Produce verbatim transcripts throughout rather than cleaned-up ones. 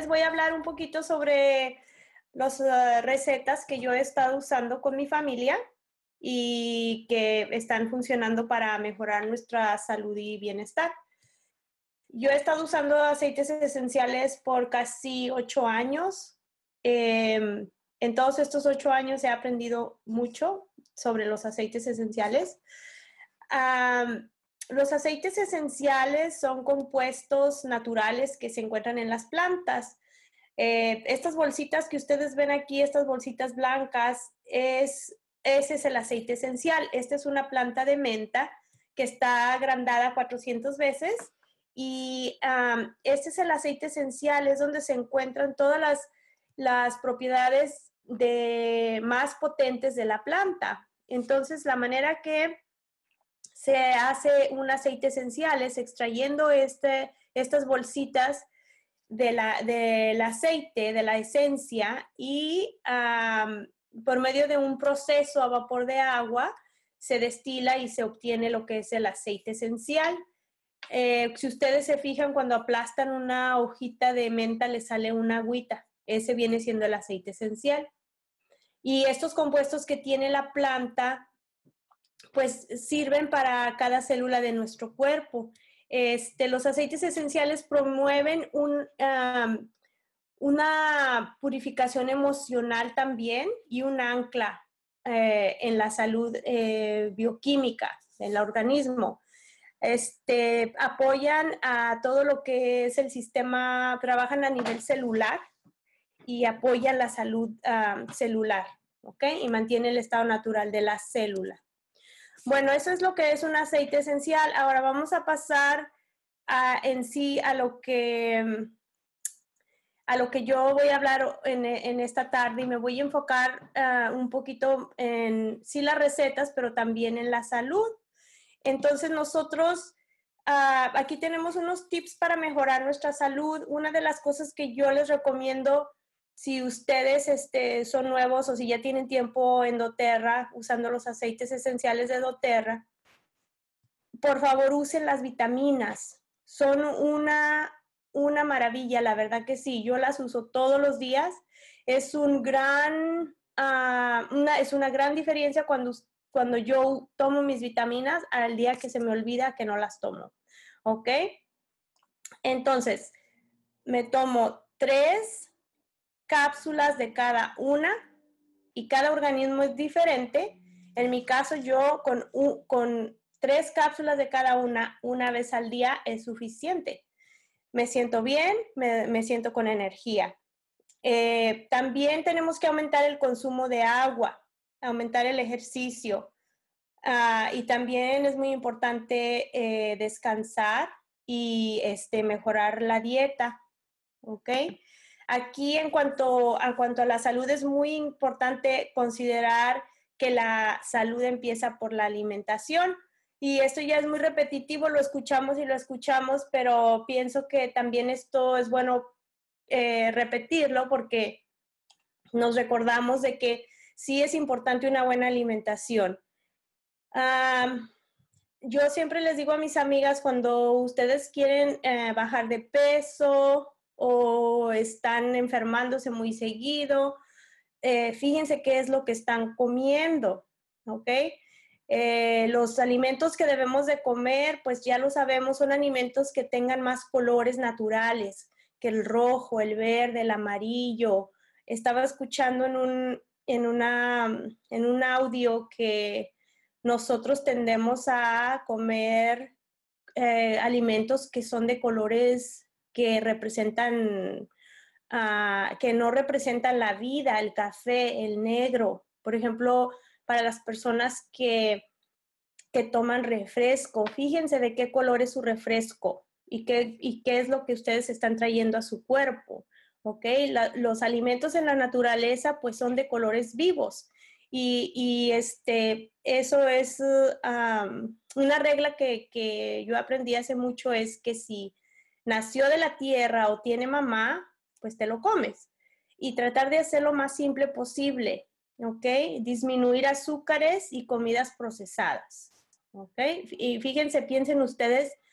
les voy a hablar un poquito sobre las uh, recetas que yo he estado usando con mi familia y que están funcionando para mejorar nuestra salud y bienestar. Yo he estado usando aceites esenciales por casi ocho años. Eh, en todos estos ocho años he aprendido mucho sobre los aceites esenciales. Um, los aceites esenciales son compuestos naturales que se encuentran en las plantas. Eh, estas bolsitas que ustedes ven aquí, estas bolsitas blancas, es, ese es el aceite esencial. Esta es una planta de menta que está agrandada cuatrocientas veces y um, este es el aceite esencial, es donde se encuentran todas las, las propiedades de, más potentes de la planta. Entonces, la manera que se hace un aceite esencial es extrayendo este, estas bolsitas de la, del aceite, de la esencia, y um, por medio de un proceso a vapor de agua se destila y se obtiene lo que es el aceite esencial. Eh, si ustedes se fijan, cuando aplastan una hojita de menta le sale una agüita. Ese viene siendo el aceite esencial. Y estos compuestos que tiene la planta pues sirven para cada célula de nuestro cuerpo. Este, los aceites esenciales promueven un, um, una purificación emocional también y un ancla eh, en la salud eh, bioquímica del organismo. Este, apoyan a todo lo que es el sistema, trabajan a nivel celular y apoyan la salud um, celular, ¿ok? Y mantienen el estado natural de la célula. Bueno, eso es lo que es un aceite esencial. Ahora vamos a pasar a, en sí a lo que a lo que yo voy a hablar en, en esta tarde, y me voy a enfocar uh, un poquito en sí las recetas, pero también en la salud. Entonces nosotros uh, aquí tenemos unos tips para mejorar nuestra salud. Una de las cosas que yo les recomiendo, si ustedes este, son nuevos o si ya tienen tiempo en doTERRA usando los aceites esenciales de doTERRA, por favor usen las vitaminas. Son una, una maravilla, la verdad que sí. Yo las uso todos los días. Es, un gran, uh, una, es una gran diferencia cuando, cuando yo tomo mis vitaminas al día que se me olvida que no las tomo. ¿Ok? Entonces, me tomo tres cápsulas de cada una y cada organismo es diferente. En mi caso, yo con, un, con tres cápsulas de cada una, una vez al día es suficiente. Me siento bien, me, me siento con energía. Eh, también tenemos que aumentar el consumo de agua, aumentar el ejercicio. Uh, y también es muy importante eh, descansar y este, mejorar la dieta. ¿Ok? Aquí en cuanto, en cuanto a la salud es muy importante considerar que la salud empieza por la alimentación. Y esto ya es muy repetitivo, lo escuchamos y lo escuchamos, pero pienso que también esto es bueno eh, repetirlo porque nos recordamos de que sí es importante una buena alimentación. Um, yo siempre les digo a mis amigas, cuando ustedes quieren eh, bajar de peso o están enfermándose muy seguido, eh, fíjense qué es lo que están comiendo, ¿ok? Eh, los alimentos que debemos de comer, pues ya lo sabemos, son alimentos que tengan más colores naturales que el rojo, el verde, el amarillo. Estaba escuchando en un, en una, en un audio que nosotros tendemos a comer eh, alimentos que son de colores que representan, uh, que no representan la vida, el café, el negro. Por ejemplo, para las personas que, que toman refresco, fíjense de qué color es su refresco y qué, y qué es lo que ustedes están trayendo a su cuerpo. ¿Ok? La, los alimentos en la naturaleza pues son de colores vivos. Y, y este, eso es um, una regla que, que yo aprendí hace mucho, es que si nació de la tierra o tiene mamá, pues te lo comes. Y tratar de hacer lo más simple posible, ¿ok? Disminuir azúcares y comidas procesadas, ¿ok? Y fíjense, piensen ustedes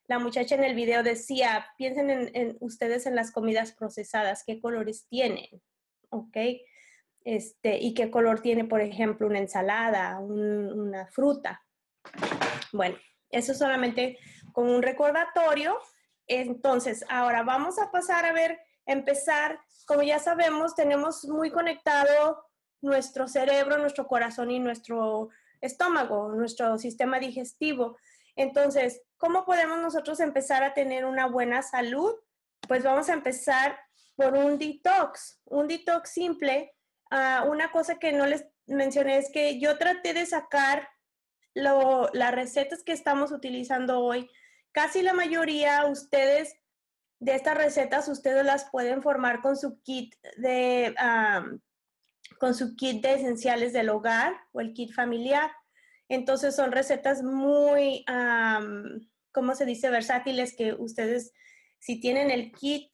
la muchacha en el video decía, piensen en, en ustedes en las comidas procesadas, qué colores tienen, ¿ok? Este, y qué color tiene, por ejemplo, una ensalada, un, una fruta. Bueno, eso solamente como un recordatorio. Entonces, ahora vamos a pasar a ver, empezar, como ya sabemos, tenemos muy conectado nuestro cerebro, nuestro corazón y nuestro estómago, nuestro sistema digestivo. Entonces, ¿cómo podemos nosotros empezar a tener una buena salud? Pues vamos a empezar por un detox, un detox simple. Uh, una cosa que no les mencioné es que yo traté de sacar lo, las recetas que estamos utilizando hoy. Casi la mayoría, ustedes, de estas recetas, ustedes las pueden formar con su kit de, um, con su kit de esenciales del hogar o el kit familiar. Entonces son recetas muy, um, ¿cómo se dice? Versátiles, que ustedes, si tienen el kit,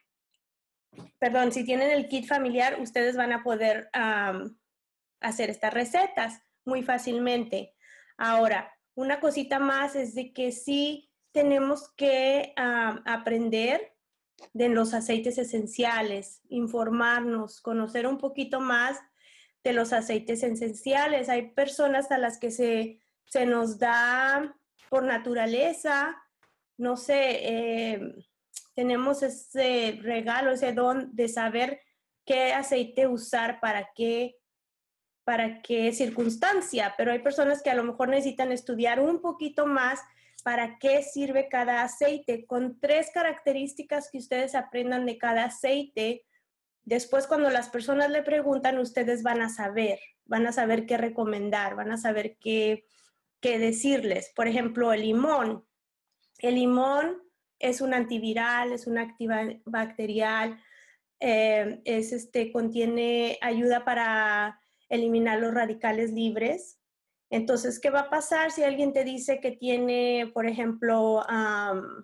perdón, si tienen el kit familiar, ustedes van a poder um, hacer estas recetas muy fácilmente. Ahora, una cosita más es de que sí tenemos que um, aprender de los aceites esenciales, informarnos, conocer un poquito más de los aceites esenciales. Hay personas a las que se, se nos da por naturaleza, no sé, eh, tenemos ese regalo, ese don de saber qué aceite usar para qué, para qué circunstancia, pero hay personas que a lo mejor necesitan estudiar un poquito más para qué sirve cada aceite. Con tres características que ustedes aprendan de cada aceite, después cuando las personas le preguntan, ustedes van a saber, van a saber qué recomendar, van a saber qué, qué decirles. Por ejemplo, el limón. El limón es un antiviral, es un antibacterial, eh, es este, contiene, ayuda para eliminar los radicales libres. Entonces, ¿qué va a pasar si alguien te dice que tiene, por ejemplo, um,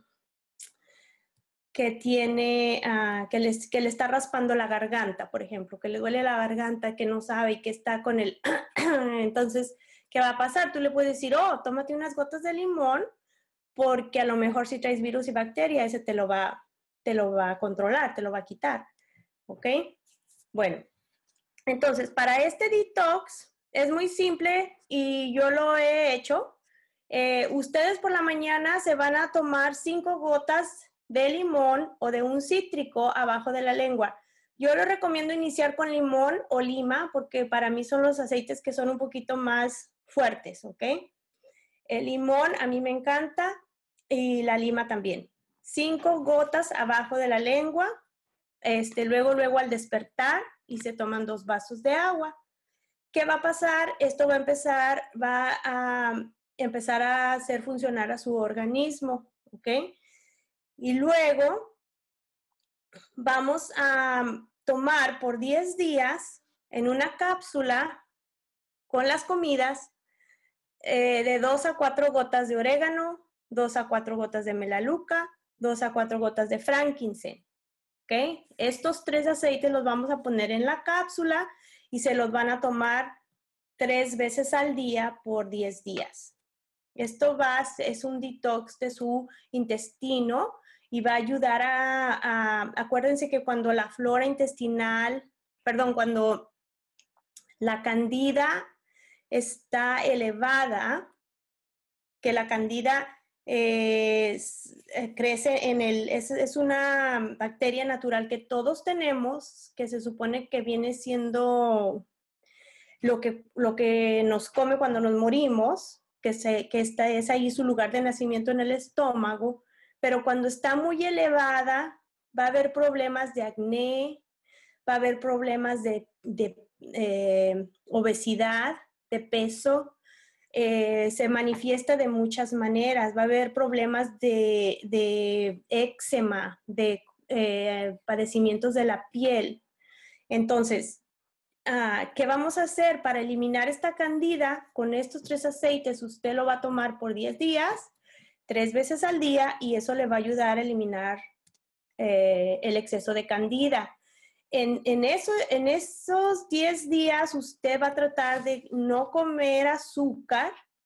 que tiene, uh, que, les, que le está raspando la garganta, por ejemplo, que le duele la garganta, que no sabe y que está con el... Entonces, ¿qué va a pasar? Tú le puedes decir, oh, tómate unas gotas de limón, porque a lo mejor si traes virus y bacteria, ese te lo va, te lo va a controlar, te lo va a quitar. ¿Ok? Bueno, entonces, para este detox es muy simple y yo lo he hecho. Eh, ustedes por la mañana se van a tomar cinco gotas de limón o de un cítrico abajo de la lengua. Yo les recomiendo iniciar con limón o lima porque para mí son los aceites que son un poquito más fuertes, ¿ok? El limón a mí me encanta y la lima también. Cinco gotas abajo de la lengua. Este, luego, luego al despertar y se toman dos vasos de agua. ¿Qué va a pasar? Esto va a empezar, va a empezar a hacer funcionar a su organismo, ¿ok? Y luego vamos a tomar por diez días en una cápsula con las comidas eh, de dos a cuatro gotas de orégano, dos a cuatro gotas de melaleuca, dos a cuatro gotas de frankincense. ¿Ok? Estos tres aceites los vamos a poner en la cápsula y se los van a tomar tres veces al día por diez días. Esto va, es un detox de su intestino y va a ayudar a, a, acuérdense que cuando la flora intestinal, perdón, cuando la candida está elevada, que la candida Eh, crece en el, es, es una bacteria natural que todos tenemos, que se supone que viene siendo lo que, lo que nos come cuando nos morimos, que, se, que está, es ahí su lugar de nacimiento en el estómago, pero cuando está muy elevada va a haber problemas de acné, va a haber problemas de, de eh, obesidad, de peso. Eh, se manifiesta de muchas maneras. Va a haber problemas de, de éczema, de eh, padecimientos de la piel. Entonces, uh, ¿qué vamos a hacer para eliminar esta candida? Con estos tres aceites, usted lo va a tomar por diez días, tres veces al día, y eso le va a ayudar a eliminar eh, el exceso de candida. En, en, eso, en esos diez días usted va a tratar de no comer azúcar,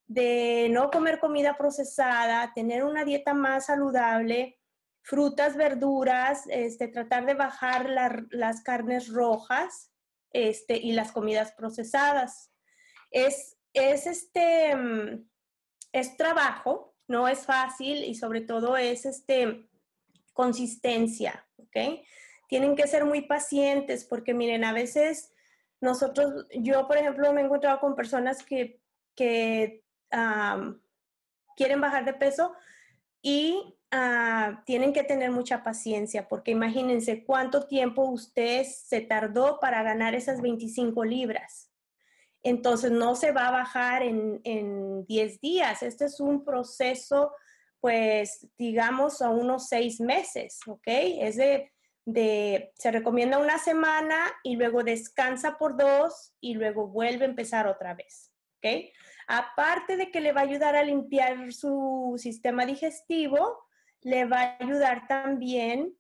de no comer comida procesada, tener una dieta más saludable, frutas, verduras, este, tratar de bajar la, las carnes rojas este, y las comidas procesadas. Es, es, este, es trabajo, no es fácil y sobre todo es este, consistencia, ¿ok? Tienen que ser muy pacientes porque miren, a veces nosotros, yo por ejemplo me he encontrado con personas que, que um, quieren bajar de peso y uh, tienen que tener mucha paciencia porque imagínense cuánto tiempo usted se tardó para ganar esas veinticinco libras. Entonces no se va a bajar en, en diez días. Este es un proceso, pues, digamos, a unos seis meses, ¿ok? Es de, de, se recomienda una semana y luego descansa por dos y luego vuelve a empezar otra vez, ¿ok? Aparte de que le va a ayudar a limpiar su sistema digestivo, le va a ayudar también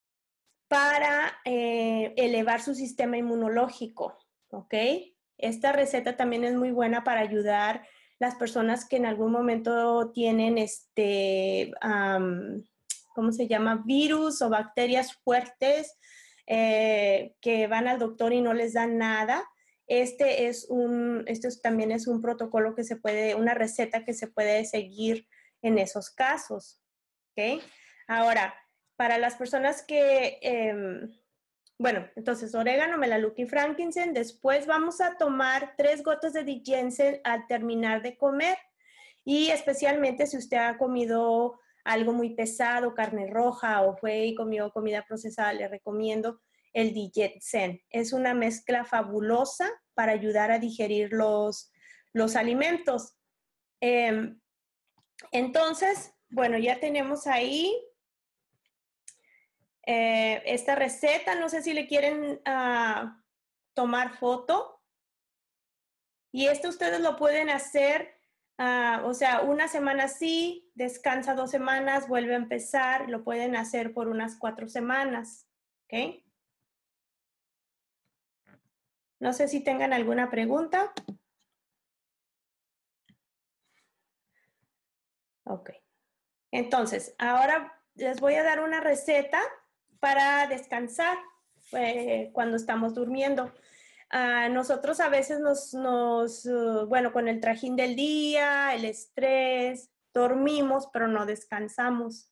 para eh, elevar su sistema inmunológico, ¿ok? Esta receta también es muy buena para ayudar a las personas que en algún momento tienen este, um, ¿cómo se llama? Virus o bacterias fuertes eh, que van al doctor y no les dan nada. Este es un, este es, también es un protocolo que se puede, una receta que se puede seguir en esos casos, ¿ok? Ahora, para las personas que, eh, bueno, entonces orégano, melaleuca y frankincense. Después vamos a tomar tres gotas de dijensen al terminar de comer. Y especialmente si usted ha comido algo muy pesado, carne roja o fue y comió comida procesada, le recomiendo el dijensen. Es una mezcla fabulosa para ayudar a digerir los, los alimentos. Eh, entonces, bueno, ya tenemos ahí Eh, esta receta, no sé si le quieren uh, tomar foto. Y esto ustedes lo pueden hacer, uh, o sea, una semana sí, descansa dos semanas, vuelve a empezar, lo pueden hacer por unas cuatro semanas, ¿ok? No sé si tengan alguna pregunta. Ok. Entonces, ahora les voy a dar una receta para descansar eh, cuando estamos durmiendo. Uh, nosotros a veces nos, nos uh, bueno, con el trajín del día, el estrés, dormimos, pero no descansamos.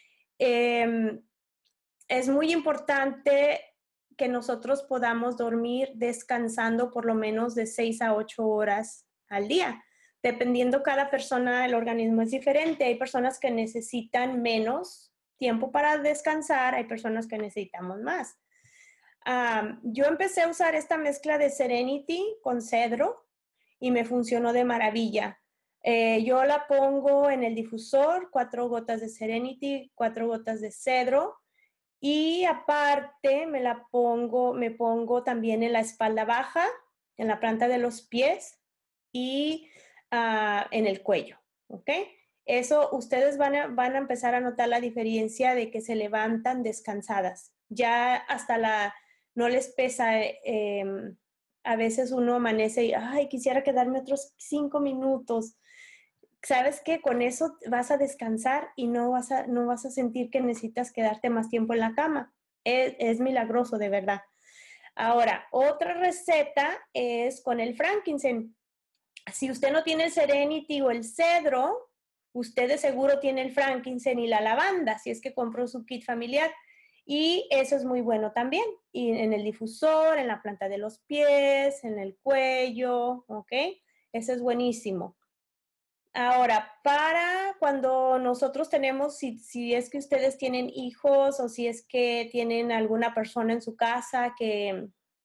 Eh, es muy importante que nosotros podamos dormir descansando por lo menos de seis a ocho horas al día. Dependiendo cada persona, el organismo es diferente. Hay personas que necesitan menos tiempo para descansar, hay personas que necesitamos más. Um, yo empecé a usar esta mezcla de Serenity con cedro y me funcionó de maravilla. Eh, yo la pongo en el difusor, cuatro gotas de Serenity, cuatro gotas de cedro y aparte me la pongo, me pongo también en la espalda baja, en la planta de los pies y uh, en el cuello, ¿ok? Eso ustedes van a, van a empezar a notar la diferencia de que se levantan descansadas. Ya hasta la no les pesa, eh, a veces uno amanece y, ay, quisiera quedarme otros cinco minutos. ¿Sabes qué? Con eso vas a descansar y no vas a, no vas a sentir que necesitas quedarte más tiempo en la cama. Es, es milagroso, de verdad. Ahora, otra receta es con el frankincense. Si usted no tiene el Serenity o el cedro, usted de seguro tiene el frankincense y la lavanda, si es que compró su kit familiar. Y eso es muy bueno también. Y en el difusor, en la planta de los pies, en el cuello, ¿ok? Eso es buenísimo. Ahora, para cuando nosotros tenemos, si, si es que ustedes tienen hijos o si es que tienen alguna persona en su casa que,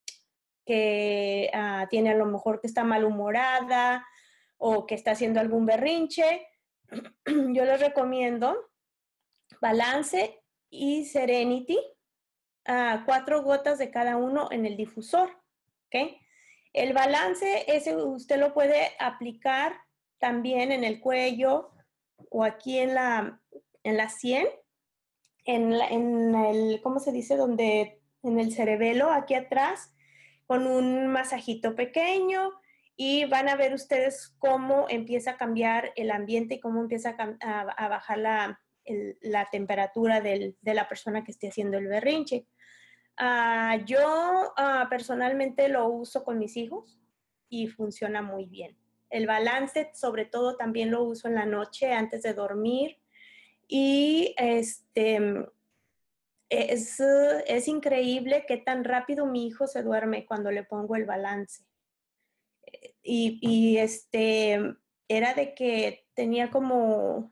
que uh, tiene a lo mejor que está malhumorada o que está haciendo algún berrinche, yo les recomiendo Balance y Serenity, uh, cuatro gotas de cada uno en el difusor, ¿ok? El balance, ese usted lo puede aplicar también en el cuello o aquí en la, en la sien, en, la, en el, ¿cómo se dice? Donde, en el cerebelo, aquí atrás, con un masajito pequeño y van a ver ustedes cómo empieza a cambiar el ambiente y cómo empieza a, a, a bajar la, el, la temperatura del, de la persona que esté haciendo el berrinche. Uh, yo uh, personalmente lo uso con mis hijos y funciona muy bien. El balance, sobre todo, también lo uso en la noche antes de dormir y este, es, es increíble qué tan rápido mi hijo se duerme cuando le pongo el balance. Y, y este, era de que tenía como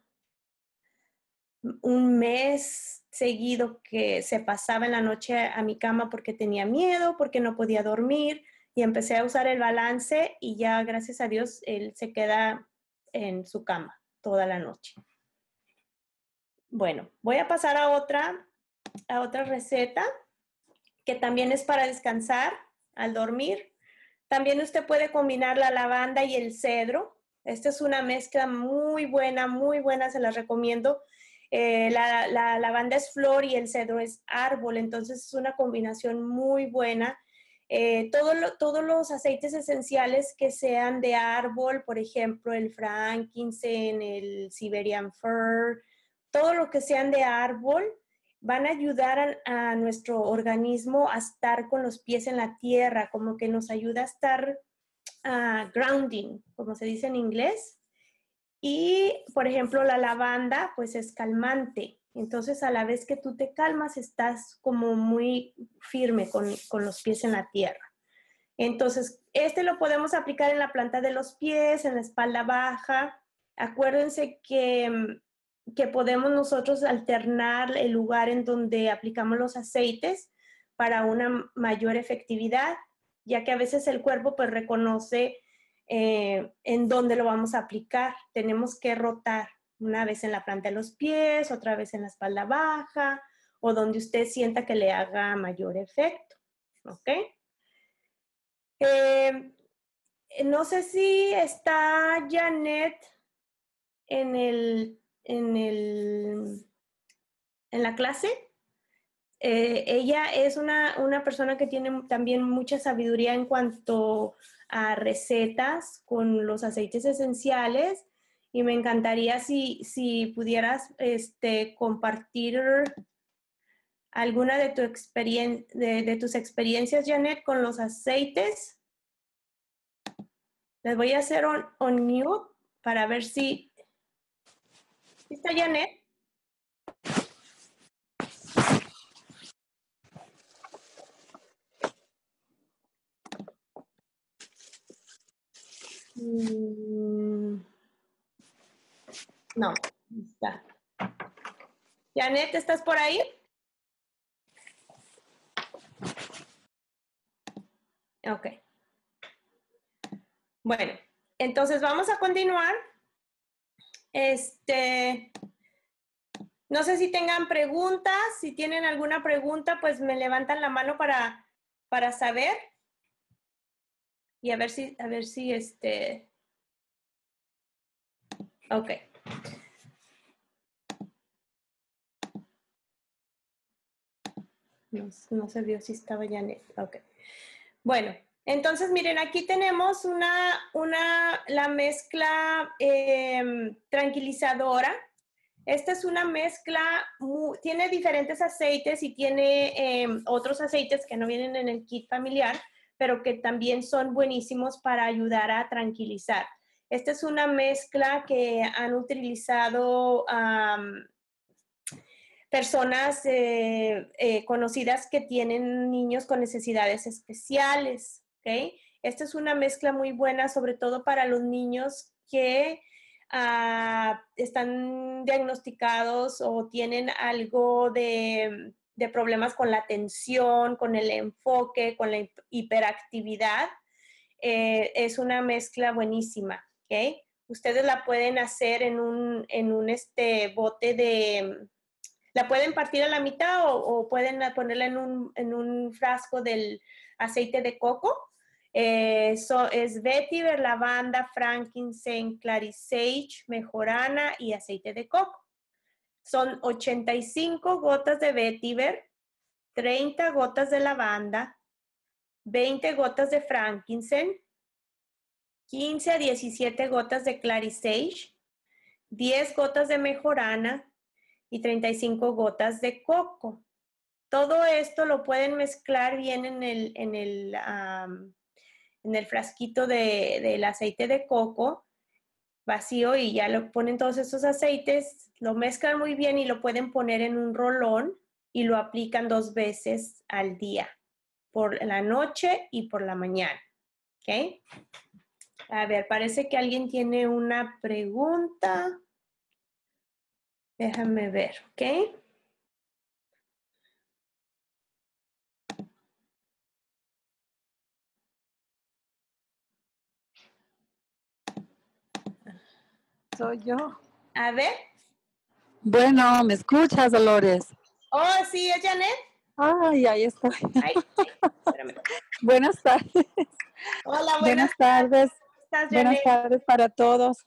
un mes seguido que se pasaba en la noche a mi cama porque tenía miedo, porque no podía dormir, y empecé a usar el balance y ya, gracias a Dios, él se queda en su cama toda la noche. Bueno, voy a pasar a otra, a otra receta que también es para descansar al dormir. También usted puede combinar la lavanda y el cedro. Esta es una mezcla muy buena, muy buena, se las recomiendo. Eh, la, la lavanda es flor y el cedro es árbol, entonces es una combinación muy buena. Eh, todo lo, todos los aceites esenciales que sean de árbol, por ejemplo, el frankincense, el Siberian fir, todo lo que sean de árbol, van a ayudar a, a nuestro organismo a estar con los pies en la tierra, como que nos ayuda a estar uh, grounding, como se dice en inglés. Y, por ejemplo, la lavanda, pues es calmante. Entonces, a la vez que tú te calmas, estás como muy firme con, con los pies en la tierra. Entonces, este lo podemos aplicar en la planta de los pies, en la espalda baja. Acuérdense que, que podemos nosotros alternar el lugar en donde aplicamos los aceites para una mayor efectividad, ya que a veces el cuerpo pues reconoce eh, en dónde lo vamos a aplicar. Tenemos que rotar una vez en la planta de los pies, otra vez en la espalda baja, o donde usted sienta que le haga mayor efecto. ¿Ok? Eh, no sé si está Janet en el, en el, en la clase. Eh, ella es una, una persona que tiene también mucha sabiduría en cuanto a recetas con los aceites esenciales, y me encantaría si, si pudieras este, compartir alguna de, tu experien de, de tus experiencias, Janet, con los aceites. Les voy a hacer on, on mute para ver si... ¿Está Janet? Mm, no, está. Janet, ¿estás por ahí? Ok. Bueno, entonces vamos a continuar. Este, no sé si tengan preguntas. Si tienen alguna pregunta, pues me levantan la mano para, para saber. Y a ver si, a ver si este... Ok. No, no se vio si estaba Janet. Ok. Bueno, entonces miren, aquí tenemos una, una la mezcla eh, tranquilizadora. Esta es una mezcla, muy, tiene diferentes aceites y tiene eh, otros aceites que no vienen en el kit familiar, pero que también son buenísimos para ayudar a tranquilizar. Esta es una mezcla que han utilizado um, personas eh, eh, conocidas que tienen niños con necesidades especiales, ¿ok? Esta es una mezcla muy buena, sobre todo para los niños que uh, están diagnosticados o tienen algo de, de problemas con la atención, con el enfoque, con la hiperactividad. Eh, es una mezcla buenísima, ¿ok? Ustedes la pueden hacer en un, en un este, bote de... La pueden partir a la mitad o, o pueden ponerla en un, en un frasco del aceite de coco. Eh, so, es vetiver, lavanda, frankincense, clarisage, mejorana y aceite de coco. Son ochenta y cinco gotas de vetiver, treinta gotas de lavanda, veinte gotas de frankincense, quince a diecisiete gotas de Clarisage, diez gotas de mejorana y treinta y cinco gotas de coco. Todo esto lo pueden mezclar bien en el, en el, um, en el frasquito de, del aceite de coco vacío y ya lo ponen todos esos aceites, lo mezclan muy bien y lo pueden poner en un rolón y lo aplican dos veces al día, por la noche y por la mañana. ¿Ok? A ver, parece que alguien tiene una pregunta. Déjame ver, ¿ok? Soy yo. A ver. Bueno, ¿me escuchas, Dolores? Oh, sí, ¿es Janet? Ay, ahí estoy. Ay, espérame. Buenas tardes. Hola, buenas, buenas tardes. ¿Cómo estás, Buenas Janet? tardes para todos.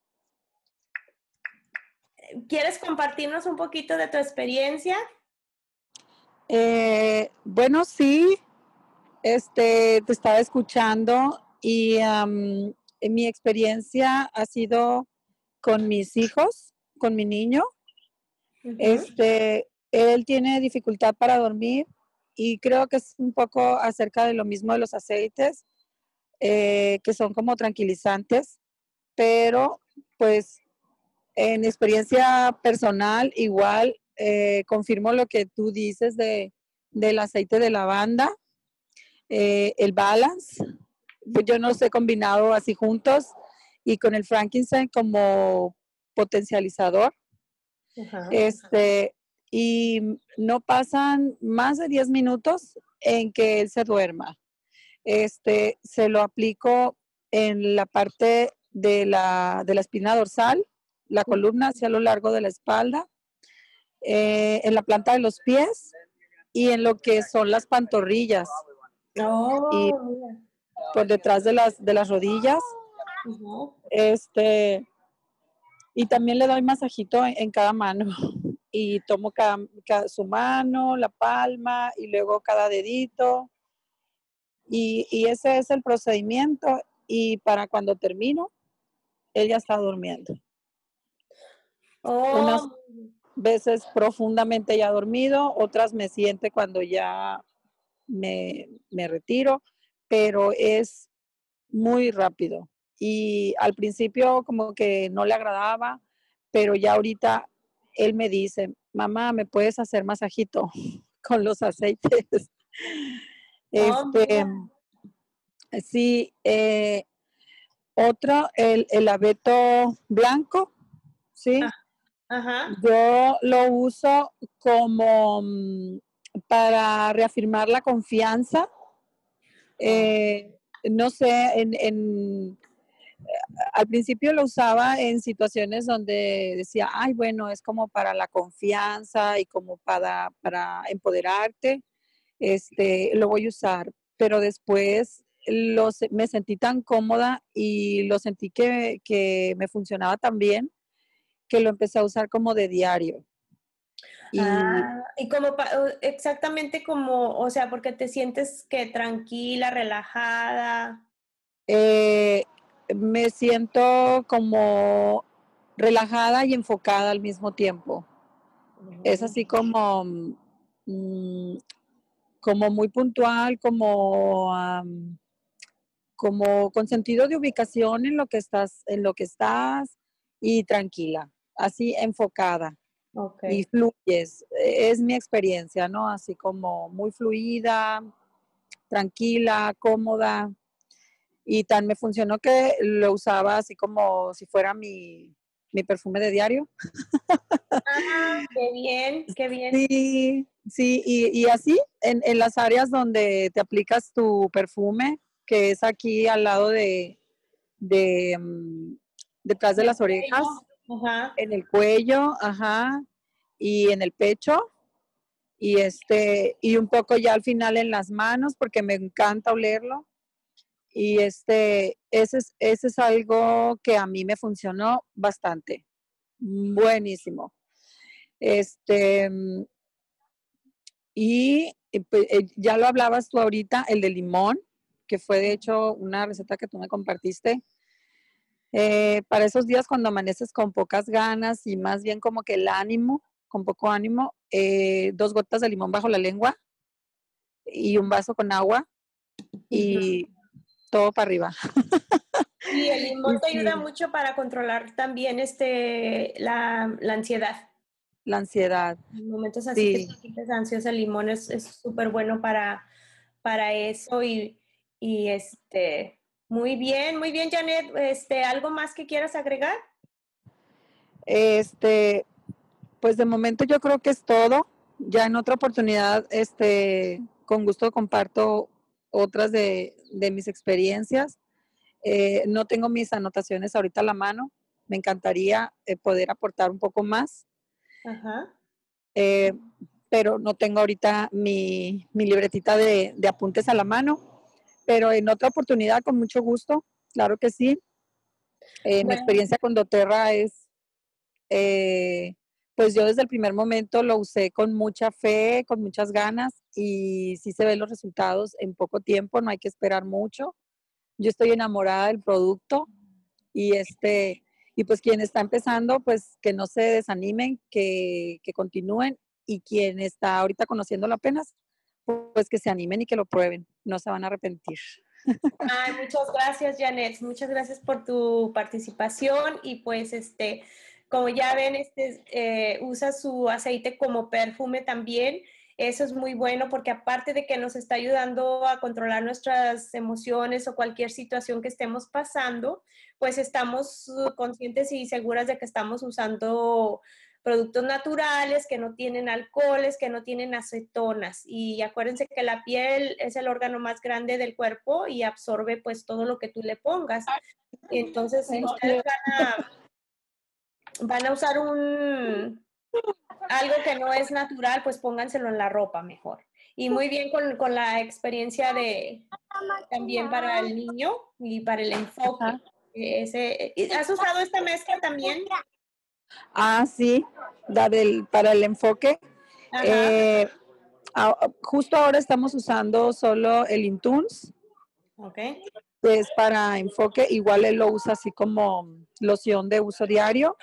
¿Quieres compartirnos un poquito de tu experiencia? Eh, bueno, sí, este, te estaba escuchando y um, mi experiencia ha sido con mis hijos, con mi niño. Uh-huh. Este, él tiene dificultad para dormir y creo que es un poco acerca de lo mismo de los aceites, eh, que son como tranquilizantes, pero pues en experiencia personal igual eh, confirmo lo que tú dices de, del aceite de lavanda, eh, el balance, pues yo no los he combinado así juntos y con el frankincense como potencializador. Uh-huh. Este, y no pasan más de diez minutos en que él se duerma. Este, se lo aplico en la parte de la, de la espina dorsal, la columna hacia lo largo de la espalda, eh, en la planta de los pies y en lo que son las pantorrillas. Oh, y mira. por detrás de las, de las rodillas. Uh-huh. Este, y también le doy masajito en, en cada mano. Y tomo cada, cada, su mano, la palma y luego cada dedito. Y, y ese es el procedimiento. Y para cuando termino, él ya está durmiendo. Oh. Unas veces profundamente ya dormido, otras me siente cuando ya me, me retiro, pero es muy rápido. Y al principio como que no le agradaba, pero ya ahorita él me dice, mamá, ¿me puedes hacer masajito con los aceites? Oh, este, mira. sí, eh, otro, el, el abeto blanco, ¿sí? Ajá. Yo lo uso como um, para reafirmar la confianza. Eh, no sé, en, en al principio lo usaba en situaciones donde decía, ay, bueno, es como para la confianza y como para, para empoderarte, este, lo voy a usar. Pero después lo, me sentí tan cómoda y lo sentí que, que me funcionaba tan bien que lo empecé a usar como de diario. Y, ah, y como exactamente como, o sea, porque te sientes que tranquila, relajada. Eh, me siento como relajada y enfocada al mismo tiempo. Uh-huh. Es así como, mmm, como muy puntual, como, um, como con sentido de ubicación en lo que estás, en lo que estás y tranquila, así enfocada. Okay. Y fluyes. Es mi experiencia, ¿no? Así como muy fluida, tranquila, cómoda. Y tan me funcionó que lo usaba así como si fuera mi, mi perfume de diario. Ah, qué bien, qué bien. Sí, sí, y, y así en, en las áreas donde te aplicas tu perfume, que es aquí al lado de, de um, detrás de las orejas, ajá. En el cuello, ajá, y en el pecho, y este, y un poco ya al final en las manos, porque me encanta olerlo. Y este, ese es, ese es algo que a mí me funcionó bastante. Buenísimo. Este, y pues, ya lo hablabas tú ahorita, el de limón, que fue de hecho una receta que tú me compartiste. Eh, para esos días cuando amaneces con pocas ganas y más bien como que el ánimo, con poco ánimo, eh, dos gotas de limón bajo la lengua y un vaso con agua Ujú. y todo para arriba. Y el Y limón te ayuda sí, mucho para controlar también este, la, la ansiedad. la ansiedad, En momentos así que te sí. sientes ansiosa, el limón es es súper bueno para, para eso. Y, y este, muy bien, muy bien, Janet. Este, ¿algo más que quieras agregar? Este, pues de momento yo creo que es todo. Ya en otra oportunidad, este, con gusto comparto otras de, de mis experiencias. Eh, no tengo mis anotaciones ahorita a la mano. Me encantaría eh, poder aportar un poco más, Ajá. eh, pero no tengo ahorita mi, mi libretita de, de apuntes a la mano. Pero en otra oportunidad, con mucho gusto, claro que sí. Eh, mi Bueno, experiencia con doTERRA es, eh, pues yo desde el primer momento lo usé con mucha fe, con muchas ganas y sí se ven los resultados en poco tiempo, no hay que esperar mucho. Yo estoy enamorada del producto y este y pues quien está empezando, pues que no se desanimen, que, que continúen y quien está ahorita conociéndolo apenas, pues que se animen y que lo prueben, no se van a arrepentir. ay, muchas gracias, Janet. Muchas gracias por tu participación. Y pues, este, como ya ven, este, eh, usa su aceite como perfume también. Eso es muy bueno porque aparte de que nos está ayudando a controlar nuestras emociones o cualquier situación que estemos pasando, pues estamos uh, conscientes y seguras de que estamos usando productos naturales que no tienen alcoholes, que no tienen acetonas. Y acuérdense que la piel es el órgano más grande del cuerpo y absorbe pues todo lo que tú le pongas. Entonces, si ustedes van a, van a usar un, algo que no es natural, pues pónganselo en la ropa mejor. Y muy bien con, con la experiencia de también para el niño y para el enfoque. Ajá. Ese, ¿has usado esta mezcla también? Ah, sí, la del, para el enfoque. Ajá, Eh, a- justo ahora estamos usando solo el Intunes, ok. que es para enfoque. Igual él lo usa así como loción de uso diario.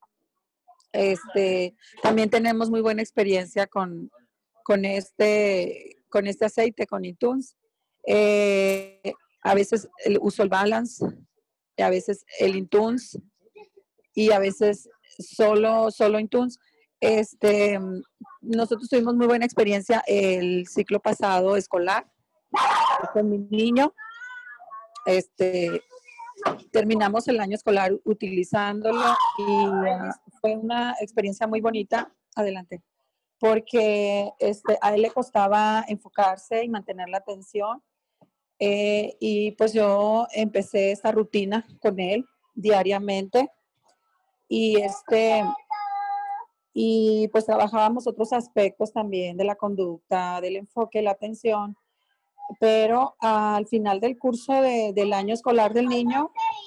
Este, también tenemos muy buena experiencia con, con, este, con este aceite, con Intunes. Eh, a veces el, uso el Balance, a veces el Intunes y a veces solo, solo Intunes. Este, nosotros tuvimos muy buena experiencia el ciclo pasado escolar con mi niño. Este, terminamos el año escolar utilizándolo y uh, fue una experiencia muy bonita. Adelante. Porque este, a él le costaba enfocarse y mantener la atención. Eh, y pues yo empecé esta rutina con él diariamente y este y pues trabajábamos otros aspectos también de la conducta, del enfoque, la atención, pero al final del curso de, del año escolar del niño,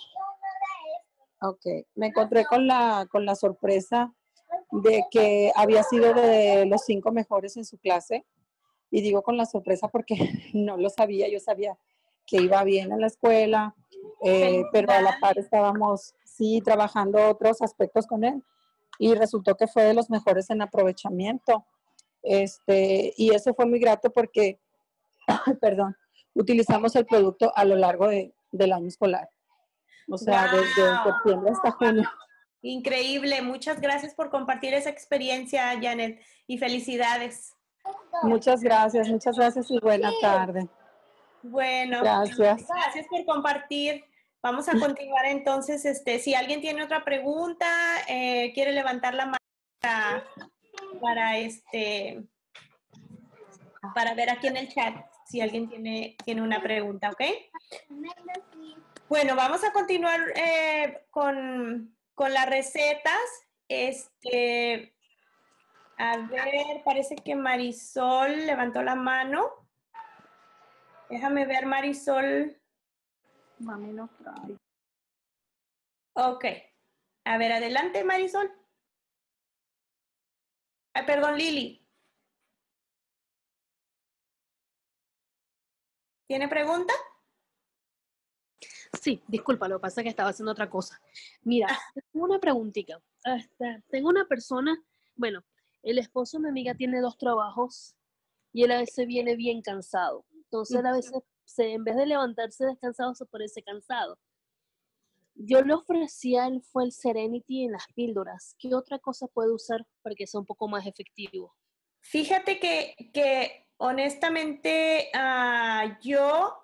okay, me encontré con la, con la sorpresa de que había sido de los cinco mejores en su clase. Y digo con la sorpresa porque no lo sabía, yo sabía que iba bien en la escuela, eh, pero a la par Felicidades. estábamos, sí, trabajando otros aspectos con él y resultó que fue de los mejores en aprovechamiento. Este, y eso fue muy grato porque, perdón, utilizamos el producto a lo largo de, del año escolar, o sea, desde Wow. septiembre hasta junio. Increíble. Muchas gracias por compartir esa experiencia, Janet, y felicidades. Muchas gracias, muchas gracias y buena tarde. Bueno, Gracias. gracias por compartir. Vamos a continuar entonces. Este, si alguien tiene otra pregunta, eh, quiere levantar la mano para, para este, para ver aquí en el chat si alguien tiene, tiene una pregunta, ¿ok? Bueno, vamos a continuar eh, con, con las recetas. Este, a ver, parece que Marisol levantó la mano. Déjame ver, Marisol. Mami no trae. Ok. A ver, adelante, Marisol. Ay, perdón, Lili. ¿Tiene pregunta? Sí, disculpa, lo que pasa es que estaba haciendo otra cosa. Mira, tengo una preguntita. Hasta, tengo una persona, bueno, el esposo de mi amiga tiene dos trabajos y él a veces viene bien cansado. Entonces él a veces, se, en vez de levantarse descansado, se parece cansado. Yo le ofrecí a él fue el Serenity en las píldoras. ¿Qué otra cosa puede usar para que sea un poco más efectivo? Fíjate que, que honestamente uh, yo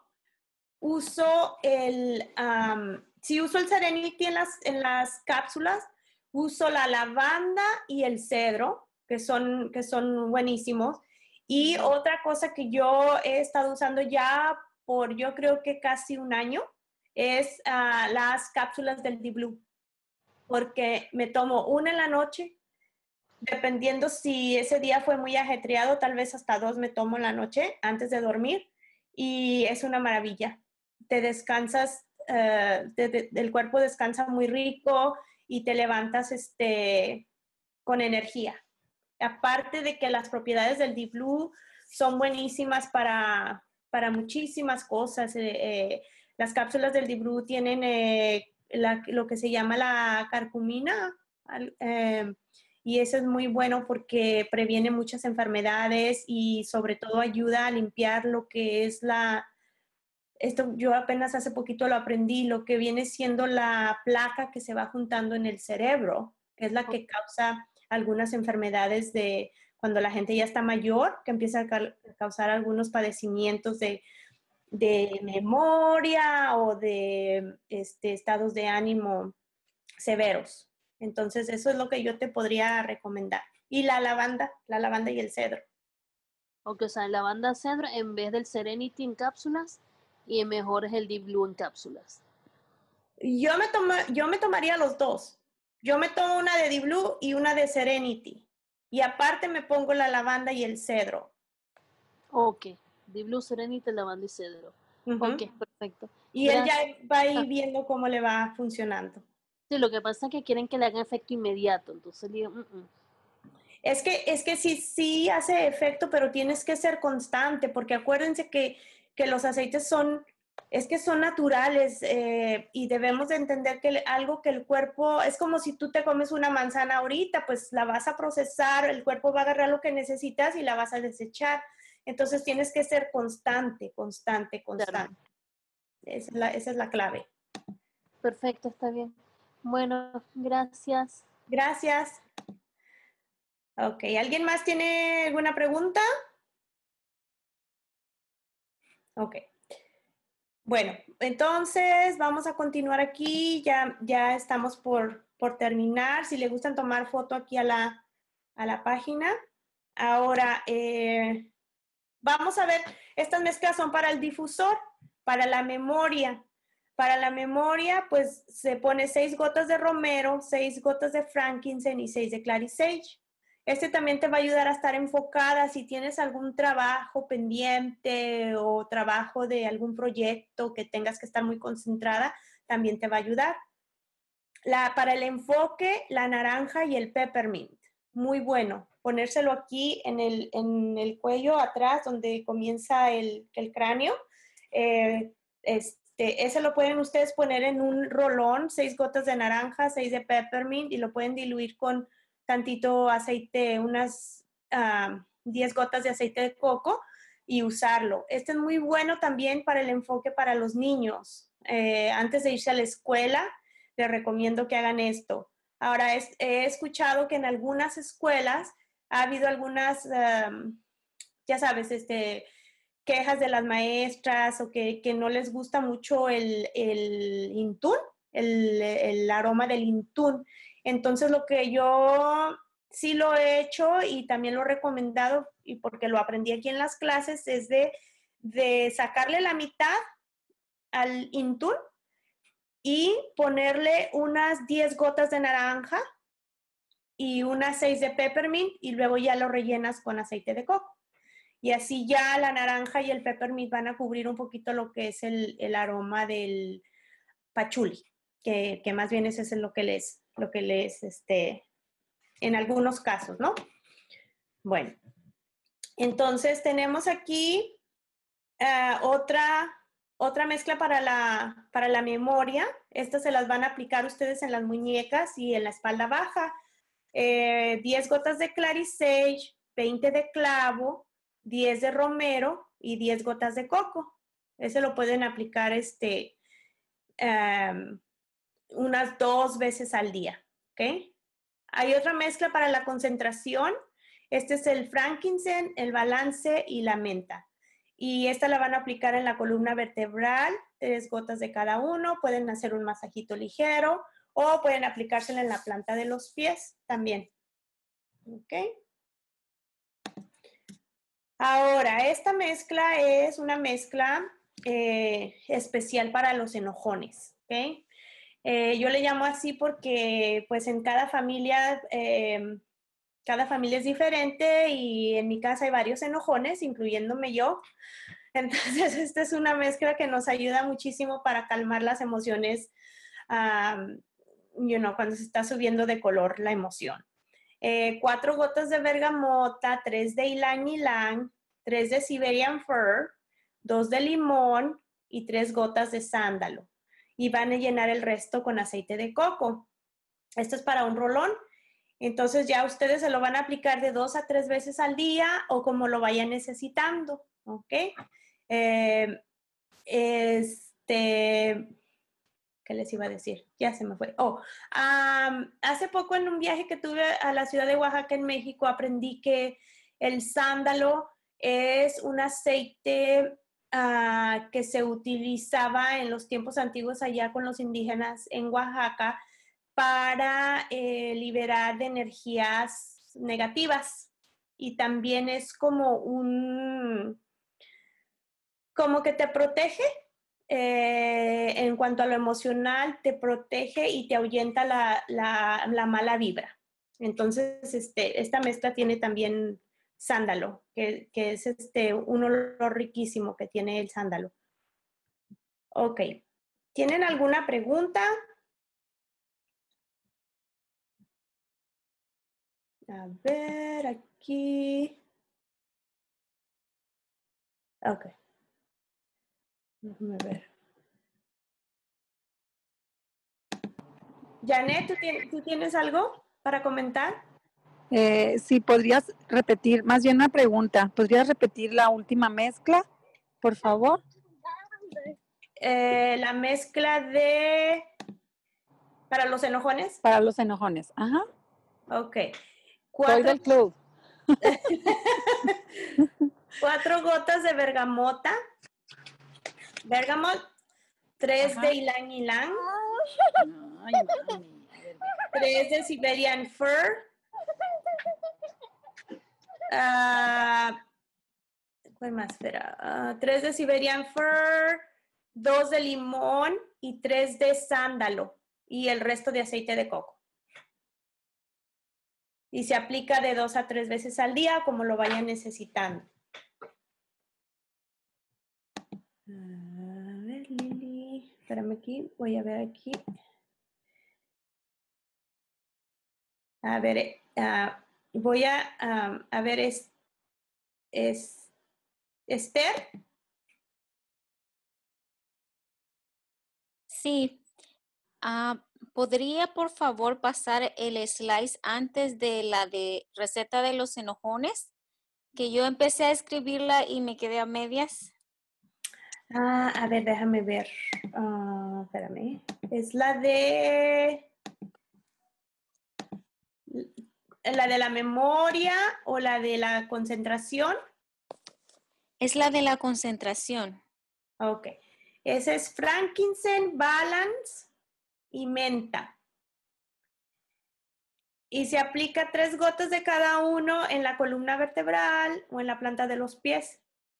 uso el, um, si uso el Serenity en las, en las cápsulas, uso la lavanda y el cedro, que son, que son buenísimos. Y uh-huh. Otra cosa que yo he estado usando ya por yo creo que casi un año es uh, las cápsulas del D-Blue, porque me tomo una en la noche, dependiendo si ese día fue muy ajetreado, tal vez hasta dos me tomo en la noche antes de dormir y es una maravilla. Te descansas, uh, te, te, el cuerpo descansa muy rico y te levantas este, con energía. Aparte de que las propiedades del D-Blue son buenísimas para, para muchísimas cosas. Eh, eh, las cápsulas del D-Blue tienen eh, la, lo que se llama la carcumina, eh, y eso es muy bueno porque previene muchas enfermedades y sobre todo ayuda a limpiar lo que es la, esto yo apenas hace poquito lo aprendí, lo que viene siendo la placa que se va juntando en el cerebro, que es la que causa algunas enfermedades de cuando la gente ya está mayor, que empieza a causar algunos padecimientos de, de memoria o de este, estados de ánimo severos. Entonces, eso es lo que yo te podría recomendar. Y la lavanda, la lavanda y el cedro. Ok, o sea, lavanda cedro en vez del Serenity en cápsulas y mejor es el D-Blue en cápsulas. Yo me, toma, yo me tomaría los dos. Yo me tomo una de D-Blue y una de Serenity. Y aparte me pongo la lavanda y el cedro. Ok, D-Blue, Serenity, lavanda y cedro. Uh-huh. Ok, perfecto. Y Gracias. Él ya va a ir viendo cómo le va funcionando. Sí, lo que pasa es que quieren que le hagan efecto inmediato, entonces digo, uh-uh. Es que, es que sí, sí hace efecto, pero tienes que ser constante, porque acuérdense que, que los aceites son, es que son naturales eh, y debemos de entender que algo que el cuerpo, es como si tú te comes una manzana ahorita, pues la vas a procesar, el cuerpo va a agarrar lo que necesitas y la vas a desechar. Entonces tienes que ser constante, constante, constante. Claro. Esa es la, esa es la clave. Perfecto, está bien. Bueno, gracias. Gracias. Ok, ¿alguien más tiene alguna pregunta? Ok. Bueno, entonces vamos a continuar aquí. Ya, ya estamos por, por terminar. Si le gustan tomar foto aquí a la, a la página. Ahora, eh, vamos a ver, estas mezclas son para el difusor, para la memoria. Para la memoria, pues se pone seis gotas de romero, seis gotas de frankincense y seis de clary sage. Este también te va a ayudar a estar enfocada si tienes algún trabajo pendiente o trabajo de algún proyecto que tengas que estar muy concentrada, también te va a ayudar. La, para el enfoque, la naranja y el peppermint. Muy bueno. Ponérselo aquí en el, en el cuello atrás donde comienza el, el cráneo. Eh, este, ese lo pueden ustedes poner en un rolón, seis gotas de naranja, seis de peppermint y lo pueden diluir con tantito aceite, unas uh, diez gotas de aceite de coco y usarlo. Este es muy bueno también para el enfoque para los niños. Eh, antes de irse a la escuela, les recomiendo que hagan esto. Ahora, es, he escuchado que en algunas escuelas ha habido algunas, um, ya sabes, este, quejas de las maestras o que, que no les gusta mucho el, el intún, el, el aroma del intún. Entonces, lo que yo sí lo he hecho y también lo he recomendado, y porque lo aprendí aquí en las clases, es de, de sacarle la mitad al intún y ponerle unas diez gotas de naranja y unas seis de peppermint y luego ya lo rellenas con aceite de coco. Y así ya la naranja y el peppermint van a cubrir un poquito lo que es el, el aroma del patchouli, que, que más bien ese es lo que les, lo que les, este, en algunos casos, ¿no? Bueno, entonces tenemos aquí uh, otra, otra mezcla para la, para la memoria. Estas se las van a aplicar ustedes en las muñecas y en la espalda baja. Eh, diez gotas de Clary Sage, veinte de clavo, diez de romero y diez gotas de coco. Ese lo pueden aplicar este, um, unas dos veces al día. ¿Okay? Hay otra mezcla para la concentración. Este es el frankincense, el balance y la menta. Y esta la van a aplicar en la columna vertebral, tres gotas de cada uno. Pueden hacer un masajito ligero o pueden aplicársela en la planta de los pies también. ¿Ok? Ahora, esta mezcla es una mezcla eh, especial para los enojones. ¿Ok? Eh, yo le llamo así porque pues en cada familia... Eh, Cada familia es diferente y en mi casa hay varios enojones, incluyéndome yo. Entonces, esta es una mezcla que nos ayuda muchísimo para calmar las emociones, um, you know, cuando se está subiendo de color la emoción. Eh, cuatro gotas de bergamota, tres de ylang ylang, tres de Siberian Fir, dos de limón y tres gotas de sándalo. Y van a llenar el resto con aceite de coco. Esto es para un rolón. Entonces ya ustedes se lo van a aplicar de dos a tres veces al día o como lo vayan necesitando, ¿ok? Eh, este, ¿qué les iba a decir? Ya se me fue. Oh, um, hace poco en un viaje que tuve a la ciudad de Oaxaca, en México, aprendí que el sándalo es un aceite uh, que se utilizaba en los tiempos antiguos allá con los indígenas en Oaxaca para eh, liberar de energías negativas y también es como un, como que te protege eh, en cuanto a lo emocional, te protege y te ahuyenta la, la, la mala vibra. Entonces, este, esta mezcla tiene también sándalo, que, que es este, un olor riquísimo que tiene el sándalo. Ok. ¿Tienen alguna pregunta? A ver, aquí. Ok. Déjame ver. Janet, ¿tú tienes, ¿tú tienes algo para comentar? Eh, sí, podrías repetir, más bien una pregunta, ¿podrías repetir la última mezcla, por favor? Eh, la mezcla de... ¿Para los enojones? Para los enojones, ajá. Ok. Cuatro... Soy del club. Cuatro gotas de bergamota. Bergamot. Tres ajá. de ylang ylang. Ay, mami. Tres de Siberian Fir. Uh, ¿Cuál más? Espera. Uh, tres de Siberian Fir. Dos de limón y tres de sándalo. Y el resto de aceite de coco. Y se aplica de dos a tres veces al día, como lo vayan necesitando. A ver, Lili, espérame aquí, voy a ver aquí. A ver, uh, voy a, um, a ver, es, es, Esther. Sí. Uh, ¿podría por favor pasar el slice antes de la de receta de los enojones? Que yo empecé a escribirla y me quedé a medias. Ah, a ver, déjame ver. Uh, espérame. Es la de... ¿La de la memoria o la de la concentración? Es la de la concentración. Ok. Ese es frankincense, balance y menta. Y se aplica tres gotas de cada uno en la columna vertebral o en la planta de los pies.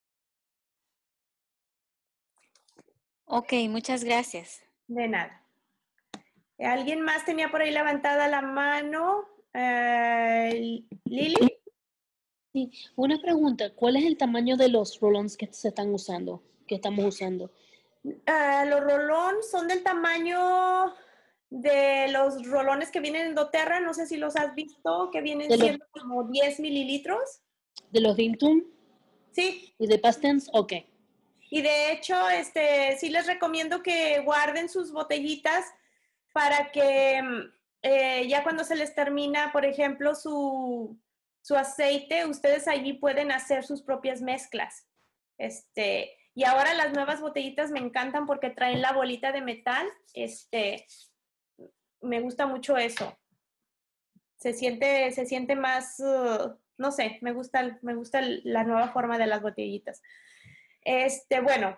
Ok, muchas gracias. De nada. ¿Alguien más tenía por ahí levantada la mano? Uh, ¿Lili? Sí, una pregunta. ¿Cuál es el tamaño de los roll-ons que se están usando, que estamos usando? Uh, los roll-ons son del tamaño de los rolones que vienen en doTERRA. No sé si los has visto, que vienen de siendo los, como diez mililitros. ¿De los Vintum? Sí. ¿Y de Pastens? Ok. Y de hecho, este, sí les recomiendo que guarden sus botellitas para que eh, ya cuando se les termina, por ejemplo, su, su aceite, ustedes allí pueden hacer sus propias mezclas. Este, y ahora las nuevas botellitas me encantan porque traen la bolita de metal. Este, me gusta mucho eso. Se siente, se siente más, uh, no sé, me gusta, me gusta la nueva forma de las botellitas. Este, bueno,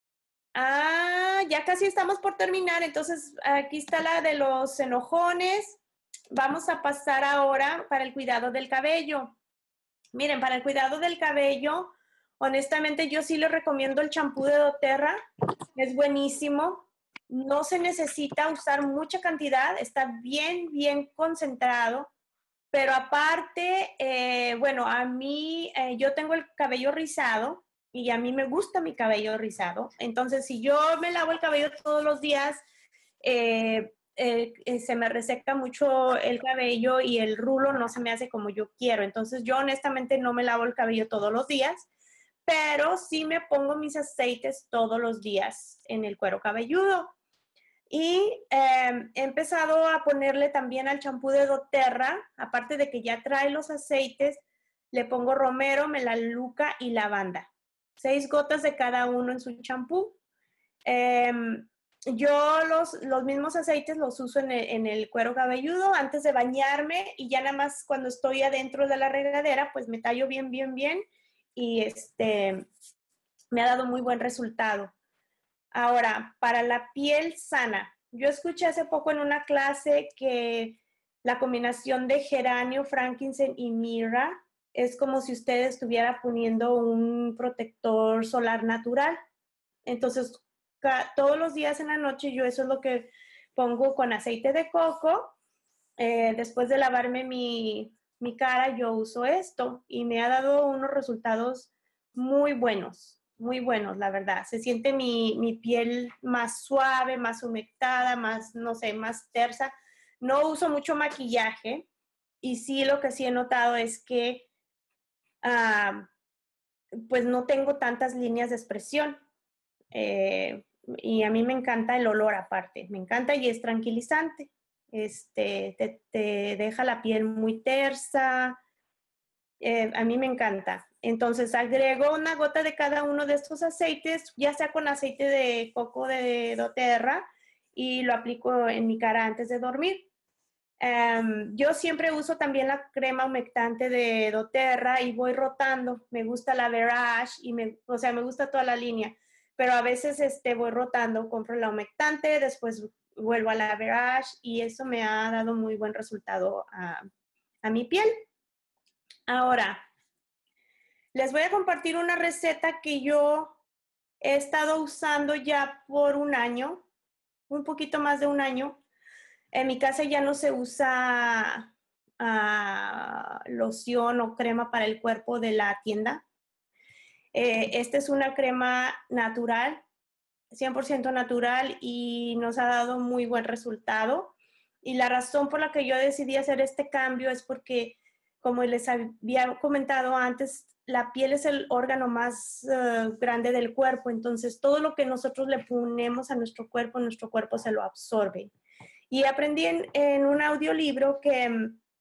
ah, ya casi estamos por terminar, entonces aquí está la de los enojones. Vamos a pasar ahora para el cuidado del cabello. Miren, para el cuidado del cabello, honestamente yo sí les recomiendo el champú de doTERRA, es buenísimo. No se necesita usar mucha cantidad, está bien, bien concentrado. Pero aparte, eh, bueno, a mí, eh, yo tengo el cabello rizado y a mí me gusta mi cabello rizado. Entonces, si yo me lavo el cabello todos los días, eh, eh, eh, se me reseca mucho el cabello y el rulo no se me hace como yo quiero. Entonces, yo honestamente no me lavo el cabello todos los días, pero sí me pongo mis aceites todos los días en el cuero cabelludo. Y eh, he empezado a ponerle también al champú de doTERRA, aparte de que ya trae los aceites, le pongo romero, melaleuca y lavanda. Seis gotas de cada uno en su champú. Eh, yo los, los mismos aceites los uso en el, en el cuero cabelludo antes de bañarme y ya nada más cuando estoy adentro de la regadera, pues me tallo bien, bien, bien y este, me ha dado muy buen resultado. Ahora, para la piel sana, yo escuché hace poco en una clase que la combinación de geranio, frankincense y mirra es como si usted estuviera poniendo un protector solar natural. Entonces, todos los días en la noche yo eso es lo que pongo con aceite de coco. Eh, después de lavarme mi, mi cara, yo uso esto y me ha dado unos resultados muy buenos. Muy buenos, la verdad. Se siente mi, mi piel más suave, más humectada, más, no sé, más tersa. No uso mucho maquillaje y sí lo que sí he notado es que uh, pues no tengo tantas líneas de expresión. Eh, y a mí me encanta el olor aparte. Me encanta y es tranquilizante. Este, te, te deja la piel muy tersa. Eh, a mí me encanta. Entonces agrego una gota de cada uno de estos aceites, ya sea con aceite de coco de doTERRA y lo aplico en mi cara antes de dormir. Um, yo siempre uso también la crema humectante de doTERRA y voy rotando. Me gusta la Verage y me, o sea, me gusta toda la línea, pero a veces este, voy rotando, compro la humectante, después vuelvo a la Verage y eso me ha dado muy buen resultado a, a mi piel. Ahora, les voy a compartir una receta que yo he estado usando ya por un año, un poquito más de un año. En mi casa ya no se usa uh, loción o crema para el cuerpo de la tienda. Eh, esta es una crema natural, cien por ciento natural y nos ha dado muy buen resultado. Y la razón por la que yo decidí hacer este cambio es porque, como les había comentado antes, la piel es el órgano más uh, grande del cuerpo, entonces todo lo que nosotros le ponemos a nuestro cuerpo, nuestro cuerpo se lo absorbe. Y aprendí en, en un audiolibro que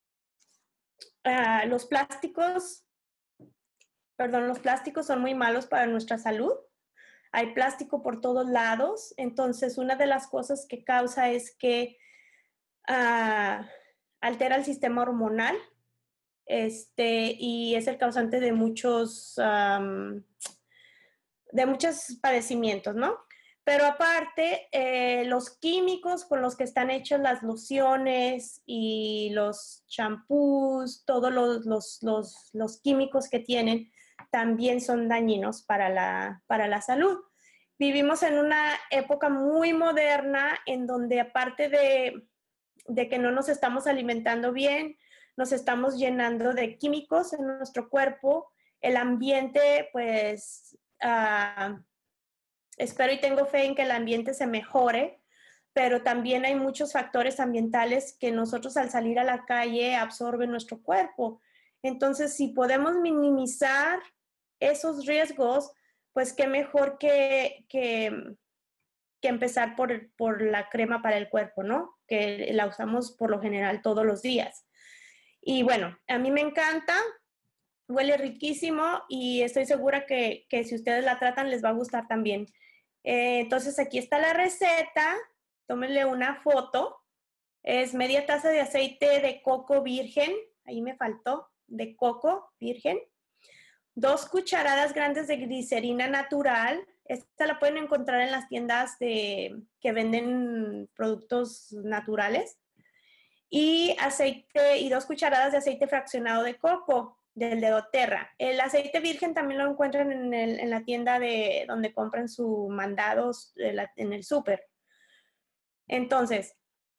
uh, los plásticos, perdón, los plásticos son muy malos para nuestra salud. Hay plástico por todos lados, entonces una de las cosas que causa es que uh, altera el sistema hormonal. Este, y es el causante de muchos, um, de muchos padecimientos, ¿no? Pero aparte, eh, los químicos con los que están hechas las lociones y los champús, todos los, los, los, los químicos que tienen, también son dañinos para la, para la salud. Vivimos en una época muy moderna en donde aparte de, de que no nos estamos alimentando bien, nos estamos llenando de químicos en nuestro cuerpo, el ambiente, pues, uh, espero y tengo fe en que el ambiente se mejore, pero también hay muchos factores ambientales que nosotros al salir a la calle absorben nuestro cuerpo. Entonces, si podemos minimizar esos riesgos, pues qué mejor que, que, que empezar por, por la crema para el cuerpo, ¿no? Que la usamos por lo general todos los días. Y bueno, a mí me encanta, huele riquísimo y estoy segura que, que si ustedes la tratan les va a gustar también. Eh, entonces aquí está la receta, tómenle una foto. Es media taza de aceite de coco virgen, ahí me faltó, de coco virgen. Dos cucharadas grandes de glicerina natural. Esta la pueden encontrar en las tiendas de, que venden productos naturales. Y aceite y dos cucharadas de aceite fraccionado de coco del de doTERRA. El aceite virgen también lo encuentran en, el, en la tienda de donde compran sus mandados en el súper. Entonces,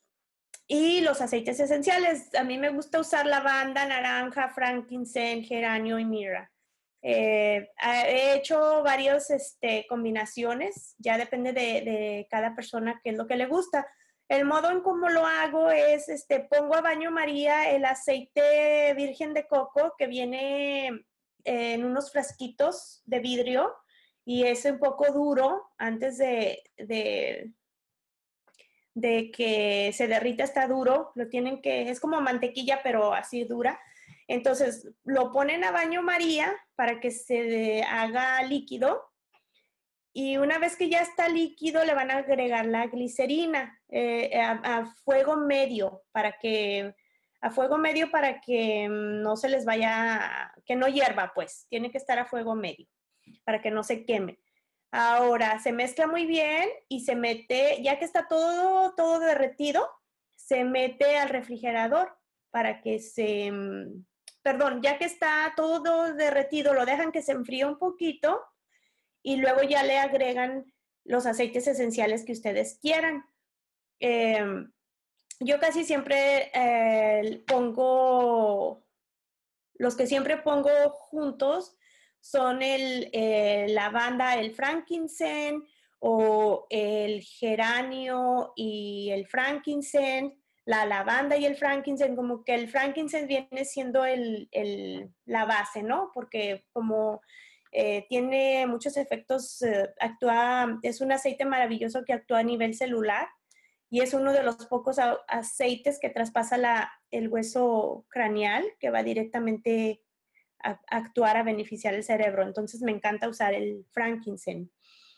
y los aceites esenciales. A mí me gusta usar lavanda, naranja, frankincense, geranio y mirra. Eh, he hecho varias este, combinaciones, ya depende de, de cada persona qué es lo que le gusta. El modo en cómo lo hago es, este, pongo a baño María el aceite virgen de coco que viene en unos frasquitos de vidrio y es un poco duro antes de, de, de que se derrita, está duro, lo tienen que, es como mantequilla pero así dura. Entonces lo ponen a baño María para que se haga líquido. Y una vez que ya está líquido, le van a agregar la glicerina eh, a, a fuego medio para que a fuego medio para que no se les vaya, que no hierva, pues. Tiene que estar a fuego medio para que no se queme. Ahora, se mezcla muy bien y se mete, ya que está todo, todo derretido, se mete al refrigerador para que se, perdón, ya que está todo derretido, lo dejan que se enfríe un poquito y luego ya le agregan los aceites esenciales que ustedes quieran. Eh, yo casi siempre eh, pongo, los que siempre pongo juntos son el eh, lavanda, el frankincense o el geranio y el frankincense, la lavanda y el frankincense, como que el frankincense viene siendo el, el, la base, ¿no? Porque como Eh, tiene muchos efectos, eh, actúa, es un aceite maravilloso que actúa a nivel celular y es uno de los pocos a, aceites que traspasa la, el hueso craneal que va directamente a, a actuar a beneficiar el cerebro. Entonces me encanta usar el frankincense.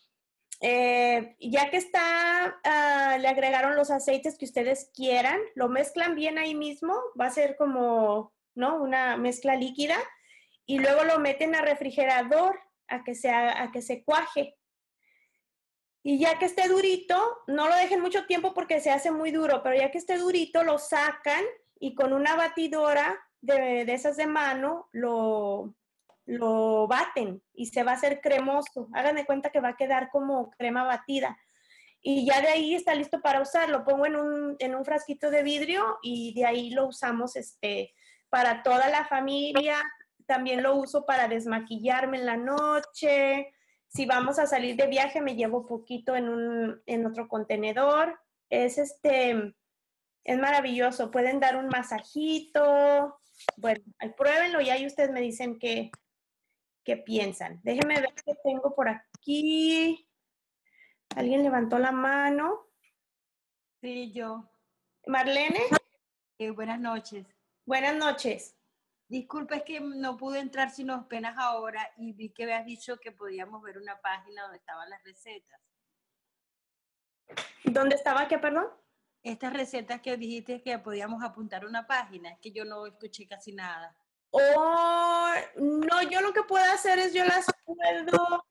Eh, ya que está, uh, le agregaron los aceites que ustedes quieran, lo mezclan bien ahí mismo, va a ser como, ¿no? Una mezcla líquida. Y luego lo meten al refrigerador a que, se, a que se cuaje. Y ya que esté durito, no lo dejen mucho tiempo porque se hace muy duro, pero ya que esté durito, lo sacan y con una batidora de, de esas de mano lo, lo baten y se va a hacer cremoso. Hagan de cuenta que va a quedar como crema batida. Y ya de ahí está listo para usar. Lo pongo en un, en un frasquito de vidrio y de ahí lo usamos este, para toda la familia. También lo uso para desmaquillarme en la noche. Si vamos a salir de viaje, me llevo poquito en, un, en otro contenedor. Es, este, es maravilloso. Pueden dar un masajito. Bueno, pruébenlo y ahí ustedes me dicen qué, qué piensan. Déjenme ver qué tengo por aquí. ¿Alguien levantó la mano? Sí, yo. Marlene. Eh, buenas noches. Buenas noches. Disculpa, es que no pude entrar sino apenas ahora y vi que habías dicho que podíamos ver una página donde estaban las recetas. ¿Dónde estaba qué, perdón? Estas recetas que dijiste que podíamos apuntar una página, es que yo no escuché casi nada. Oh, no, yo lo que puedo hacer es yo las puedo...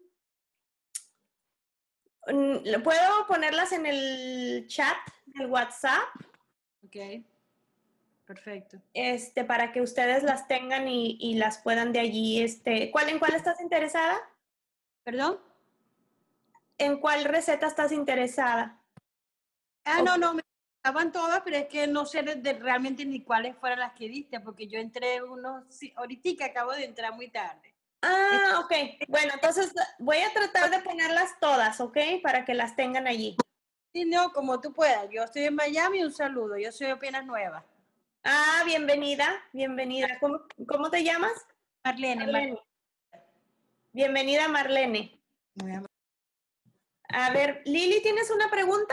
Puedo ponerlas en el chat del WhatsApp. Ok, perfecto. Este, para que ustedes las tengan y, y las puedan de allí. Este, ¿cuál, ¿En cuál estás interesada? ¿Perdón? ¿En cuál receta estás interesada? Ah, no, no, me estaban todas, pero es que no sé de, de realmente ni cuáles fueron las que diste, porque yo entré unos, sí, ahorita acabo de entrar muy tarde. Ah, ok. Bueno, entonces voy a tratar de ponerlas todas, ¿ok? Para que las tengan allí. Sí, no, como tú puedas. Yo estoy en Miami, un saludo. Yo soy apenas nueva. Ah, bienvenida, bienvenida. ¿Cómo, cómo te llamas? Marlene. Marlene. Bienvenida, Marlene. Muy amable. A ver, Lili, ¿tienes una pregunta?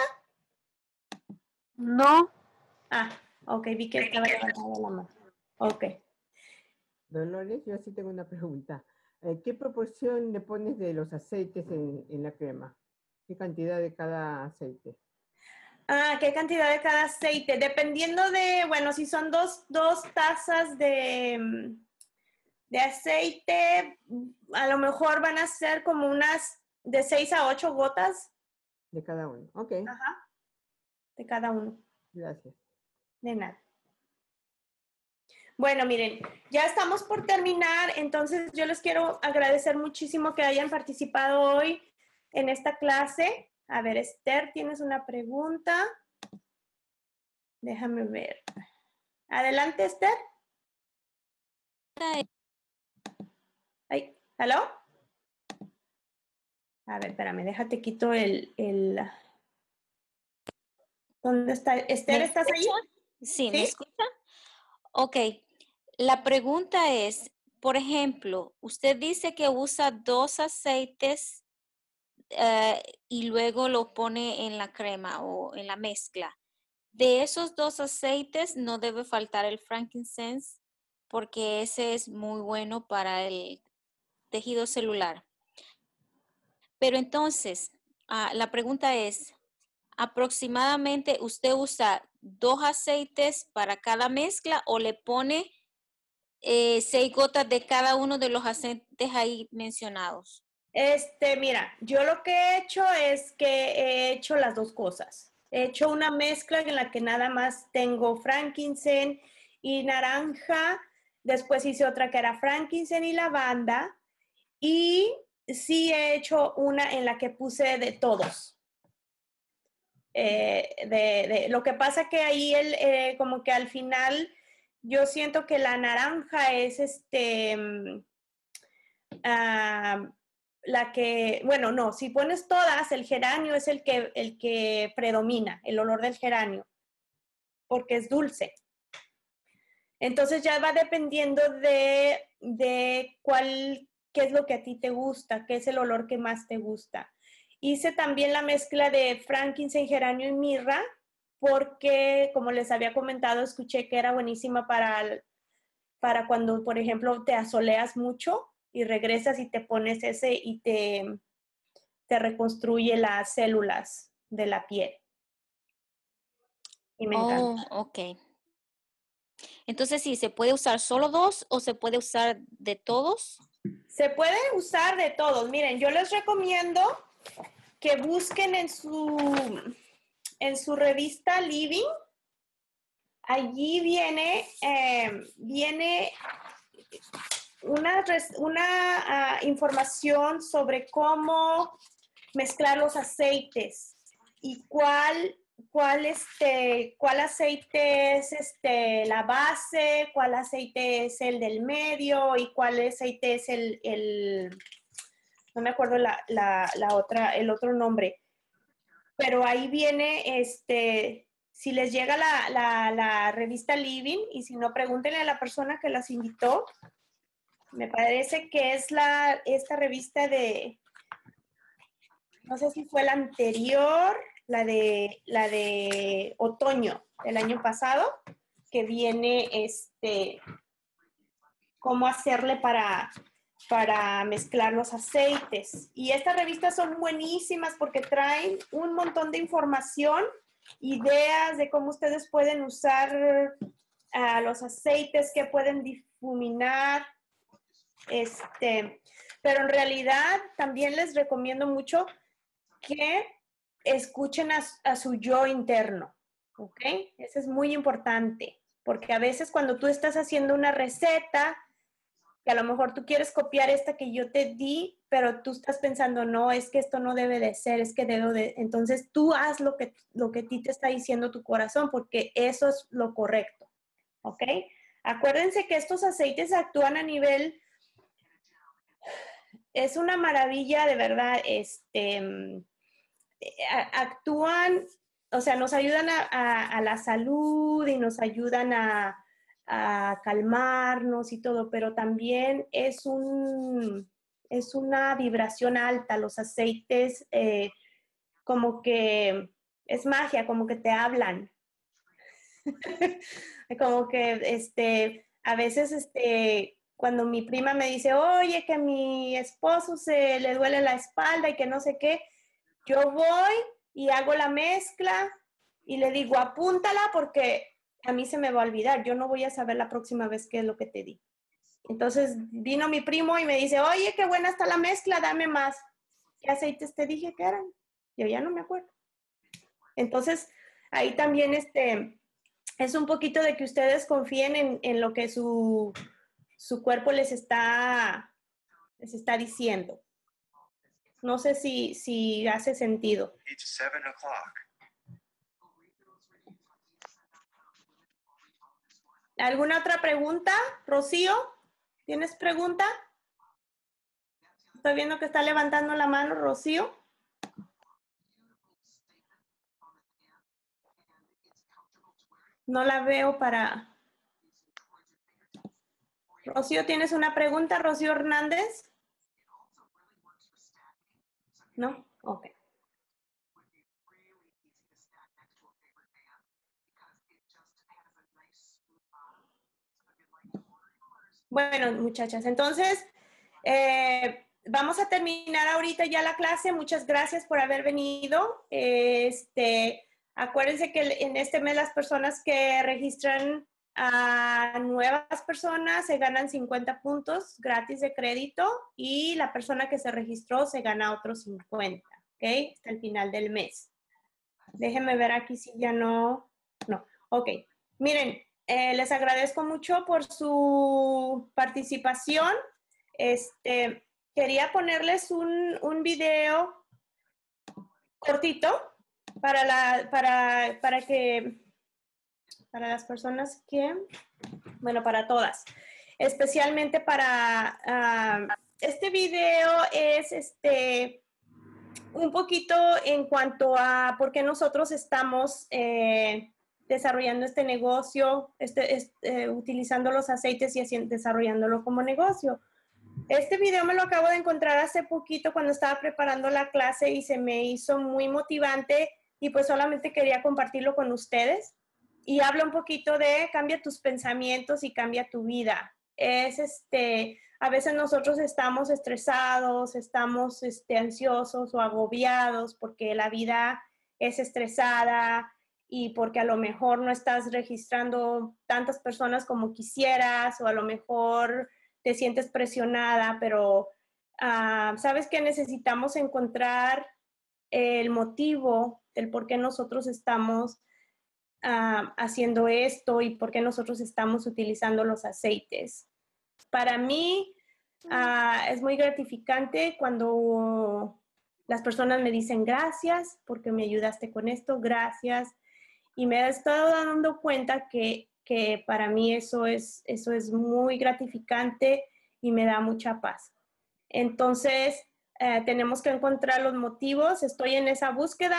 No. Ah, ok, vi que estaba levantada la mano. Ok. Dolores, yo sí tengo una pregunta. Eh, ¿Qué proporción le pones de los aceites en, en la crema? ¿Qué cantidad de cada aceite? Ah, ¿qué cantidad de cada aceite? Dependiendo de, bueno, si son dos, dos tazas de, mm, de aceite, a lo mejor van a ser como unas de seis a ocho gotas. De cada uno. Ok. Ajá. De cada uno. Gracias. De nada. Bueno, miren, ya estamos por terminar, entonces yo les quiero agradecer muchísimo que hayan participado hoy en esta clase. A ver, Esther, ¿tienes una pregunta? Déjame ver. Adelante, Esther. Ay, ¿aló? A ver, espérame, déjate quito el, el... ¿Dónde está? Esther, ¿Me ¿estás ahí? escucha? Sí, ¿me ¿Sí? escucha? Ok. La pregunta es, por ejemplo, usted dice que usa dos aceites eh, y luego lo pone en la crema o en la mezcla. De esos dos aceites no debe faltar el frankincense porque ese es muy bueno para el tejido celular. Pero entonces, ah, la pregunta es, aproximadamente usted usa dos aceites para cada mezcla o le pone eh, seis gotas de cada uno de los aceites ahí mencionados. Este, mira, yo lo que he hecho es que he hecho las dos cosas. He hecho una mezcla en la que nada más tengo frankincense y naranja. Después hice otra que era frankincense y lavanda. Y sí he hecho una en la que puse de todos. Eh, de, de, lo que pasa que ahí el, eh, como que al final yo siento que la naranja es este... Uh, la que, bueno, no, si pones todas, el geranio es el que, el que predomina, el olor del geranio, porque es dulce. Entonces ya va dependiendo de, de cuál, qué es lo que a ti te gusta, qué es el olor que más te gusta. Hice también la mezcla de frankincense, geranio y mirra, porque, como les había comentado, escuché que era buenísima para, para cuando, por ejemplo, te asoleas mucho y regresas y te pones ese y te, te reconstruye las células de la piel. Y me Oh, encanta. ok. Entonces, sí, ¿se puede usar solo dos o se puede usar de todos? Se puede usar de todos. Miren, yo les recomiendo que busquen en su, en su revista Living. Allí viene, eh, viene una, una uh, información sobre cómo mezclar los aceites y cuál, cuál, este, cuál aceite es este, la base, cuál aceite es el del medio y cuál aceite es el, el no me acuerdo la, la, la otra, el otro nombre. Pero ahí viene, este, si les llega la, la, la revista Living y si no, pregúntenle a la persona que las invitó. Me parece que es la, esta revista de, no sé si fue la anterior, la de, la de otoño del año pasado, que viene este, cómo hacerle para, para mezclar los aceites. Y estas revistas son buenísimas porque traen un montón de información, ideas de cómo ustedes pueden usar uh, los aceites, que pueden difuminar. Este, pero en realidad también les recomiendo mucho que escuchen a, a su yo interno, ¿ok? Eso es muy importante, porque a veces cuando tú estás haciendo una receta, que a lo mejor tú quieres copiar esta que yo te di, pero tú estás pensando, no, es que esto no debe de ser, es que debo de... Entonces tú haz lo que, lo que a ti te está diciendo tu corazón, porque eso es lo correcto, ¿ok? Acuérdense que estos aceites actúan a nivel... Es una maravilla, de verdad, este... actúan, o sea, nos ayudan a, a, a la salud y nos ayudan a, a calmarnos y todo, pero también es un, es una vibración alta. Los aceites eh, como que es magia, como que te hablan. Como que este, a veces este, cuando mi prima me dice, oye, que a mi esposo se le duele la espalda y que no sé qué, yo voy y hago la mezcla y le digo, apúntala porque a mí se me va a olvidar. Yo no voy a saber la próxima vez qué es lo que te di. Entonces vino mi primo y me dice, oye, qué buena está la mezcla, dame más. ¿Qué aceites te dije que eran? Yo ya no me acuerdo. Entonces, ahí también este, es un poquito de que ustedes confíen en, en lo que su, su cuerpo les está, les está diciendo. No sé si, si hace sentido. ¿Alguna otra pregunta? Rocío, ¿tienes pregunta? Estoy viendo que está levantando la mano, Rocío. No la veo para... Rocío, ¿tienes una pregunta, Rocío Hernández? ¿No? Ok. Bueno, muchachas, entonces eh, vamos a terminar ahorita ya la clase. Muchas gracias por haber venido. Este, acuérdense que en este mes las personas que registran a nuevas personas se ganan cincuenta puntos gratis de crédito y la persona que se registró se gana otros cincuenta, ¿ok? Hasta el final del mes. Déjenme ver aquí si ya no... No, ok. Miren, eh, les agradezco mucho por su participación. Este, quería ponerles un, un video cortito para, la, para, para que, para las personas que, bueno, para todas, especialmente para, uh, este video es este, un poquito en cuanto a por qué nosotros estamos eh, desarrollando este negocio, este, este, utilizando los aceites y haciendo, desarrollándolo como negocio. Este video me lo acabo de encontrar hace poquito cuando estaba preparando la clase y se me hizo muy motivante y pues solamente quería compartirlo con ustedes. Y habla un poquito de cambia tus pensamientos y cambia tu vida. Es este, a veces nosotros estamos estresados, estamos este, ansiosos o agobiados porque la vida es estresada y porque a lo mejor no estás registrando tantas personas como quisieras o a lo mejor te sientes presionada, pero uh, sabes que necesitamos encontrar el motivo del por qué nosotros estamos uh, haciendo esto y por qué nosotros estamos utilizando los aceites. Para mí uh, es muy gratificante cuando las personas me dicen gracias porque me ayudaste con esto, gracias. Y me he estado dando cuenta que, que para mí eso es, eso es muy gratificante y me da mucha paz. Entonces, eh, tenemos que encontrar los motivos. Estoy en esa búsqueda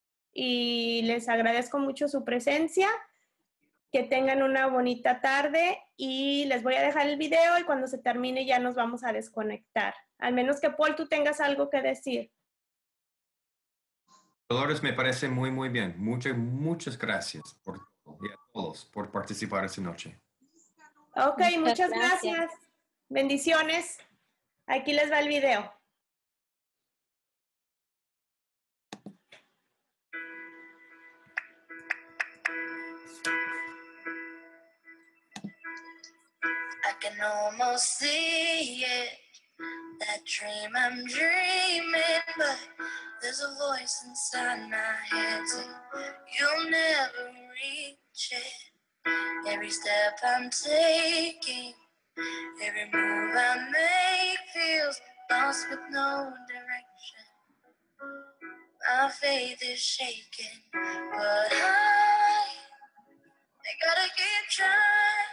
y les agradezco mucho su presencia. Que tengan una bonita tarde y les voy a dejar el video y cuando se termine ya nos vamos a desconectar. Al menos que, Paul, tú tengas algo que decir. Dolores, me parece muy, muy bien. Muchas, muchas gracias por todo y a todos por participar esta noche. Ok, muchas, muchas gracias. gracias. Bendiciones. Aquí les va el video. I can almost see it, that dream I'm dreaming, but there's a voice inside my head saying, you'll never reach it. Every step I'm taking, every move I make feels lost with no direction. My faith is shaking, but I, I gotta keep trying.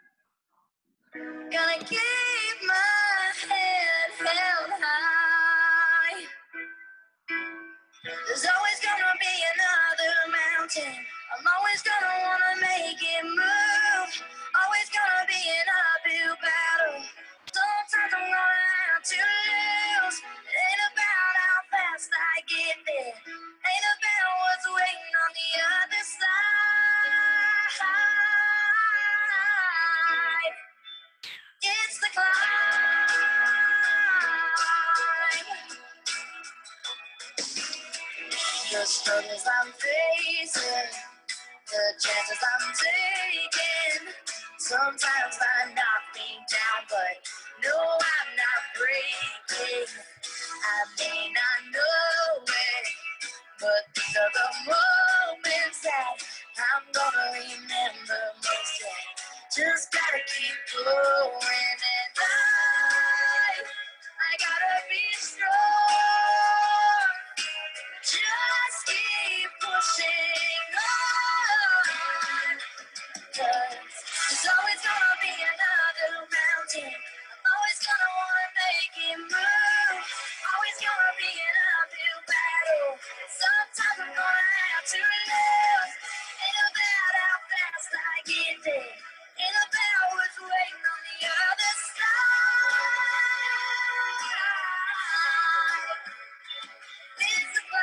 Gotta keep my head held high. There's always gonna be another mountain. I'm always gonna wanna make it move. Always gonna be an uphill battle. Sometimes I'm gonna have to It's the climb. The struggles I'm facing, the chances I'm taking, sometimes I knock me down, but no, I'm not breaking. I may not know it, but these are the moments that I'm gonna remember most. Yeah. Just gotta keep going, and I, I gotta be strong. Just keep pushing on. Cause there's always gonna be another mountain. I'm always gonna wanna make it move. Always gonna be an uphill battle. Sometimes I'm gonna have to lose. Ain't about how fast I get there. Ain't about what's waiting on the other side. It's the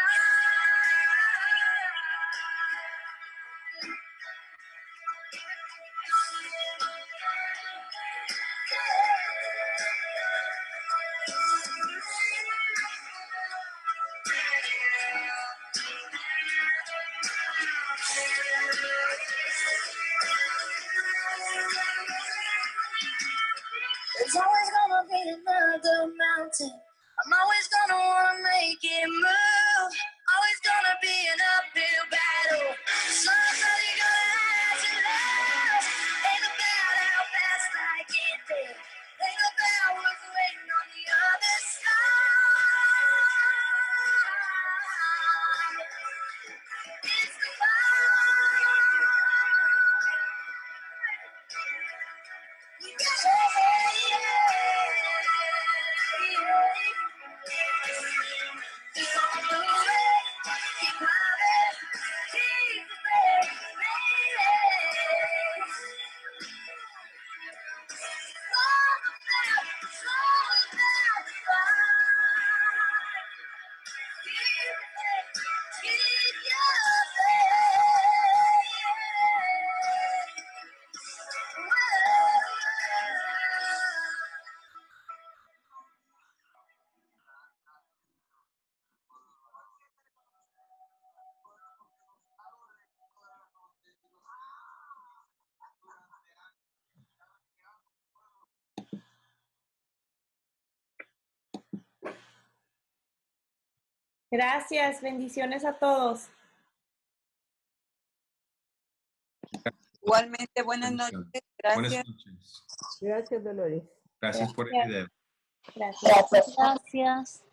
There's always gonna be another mountain. I'm always gonna wanna make it move. Always gonna be an uphill battle. Somebody gonna have to love. Ain't about how fast I get there. Ain't about what's waiting on the other side. It's the Gracias, bendiciones a todos. Igualmente, buenas Bendición. noches. Buenas Gracias. noches. Gracias, Dolores. Gracias por el Gracias. video. Gracias. Gracias.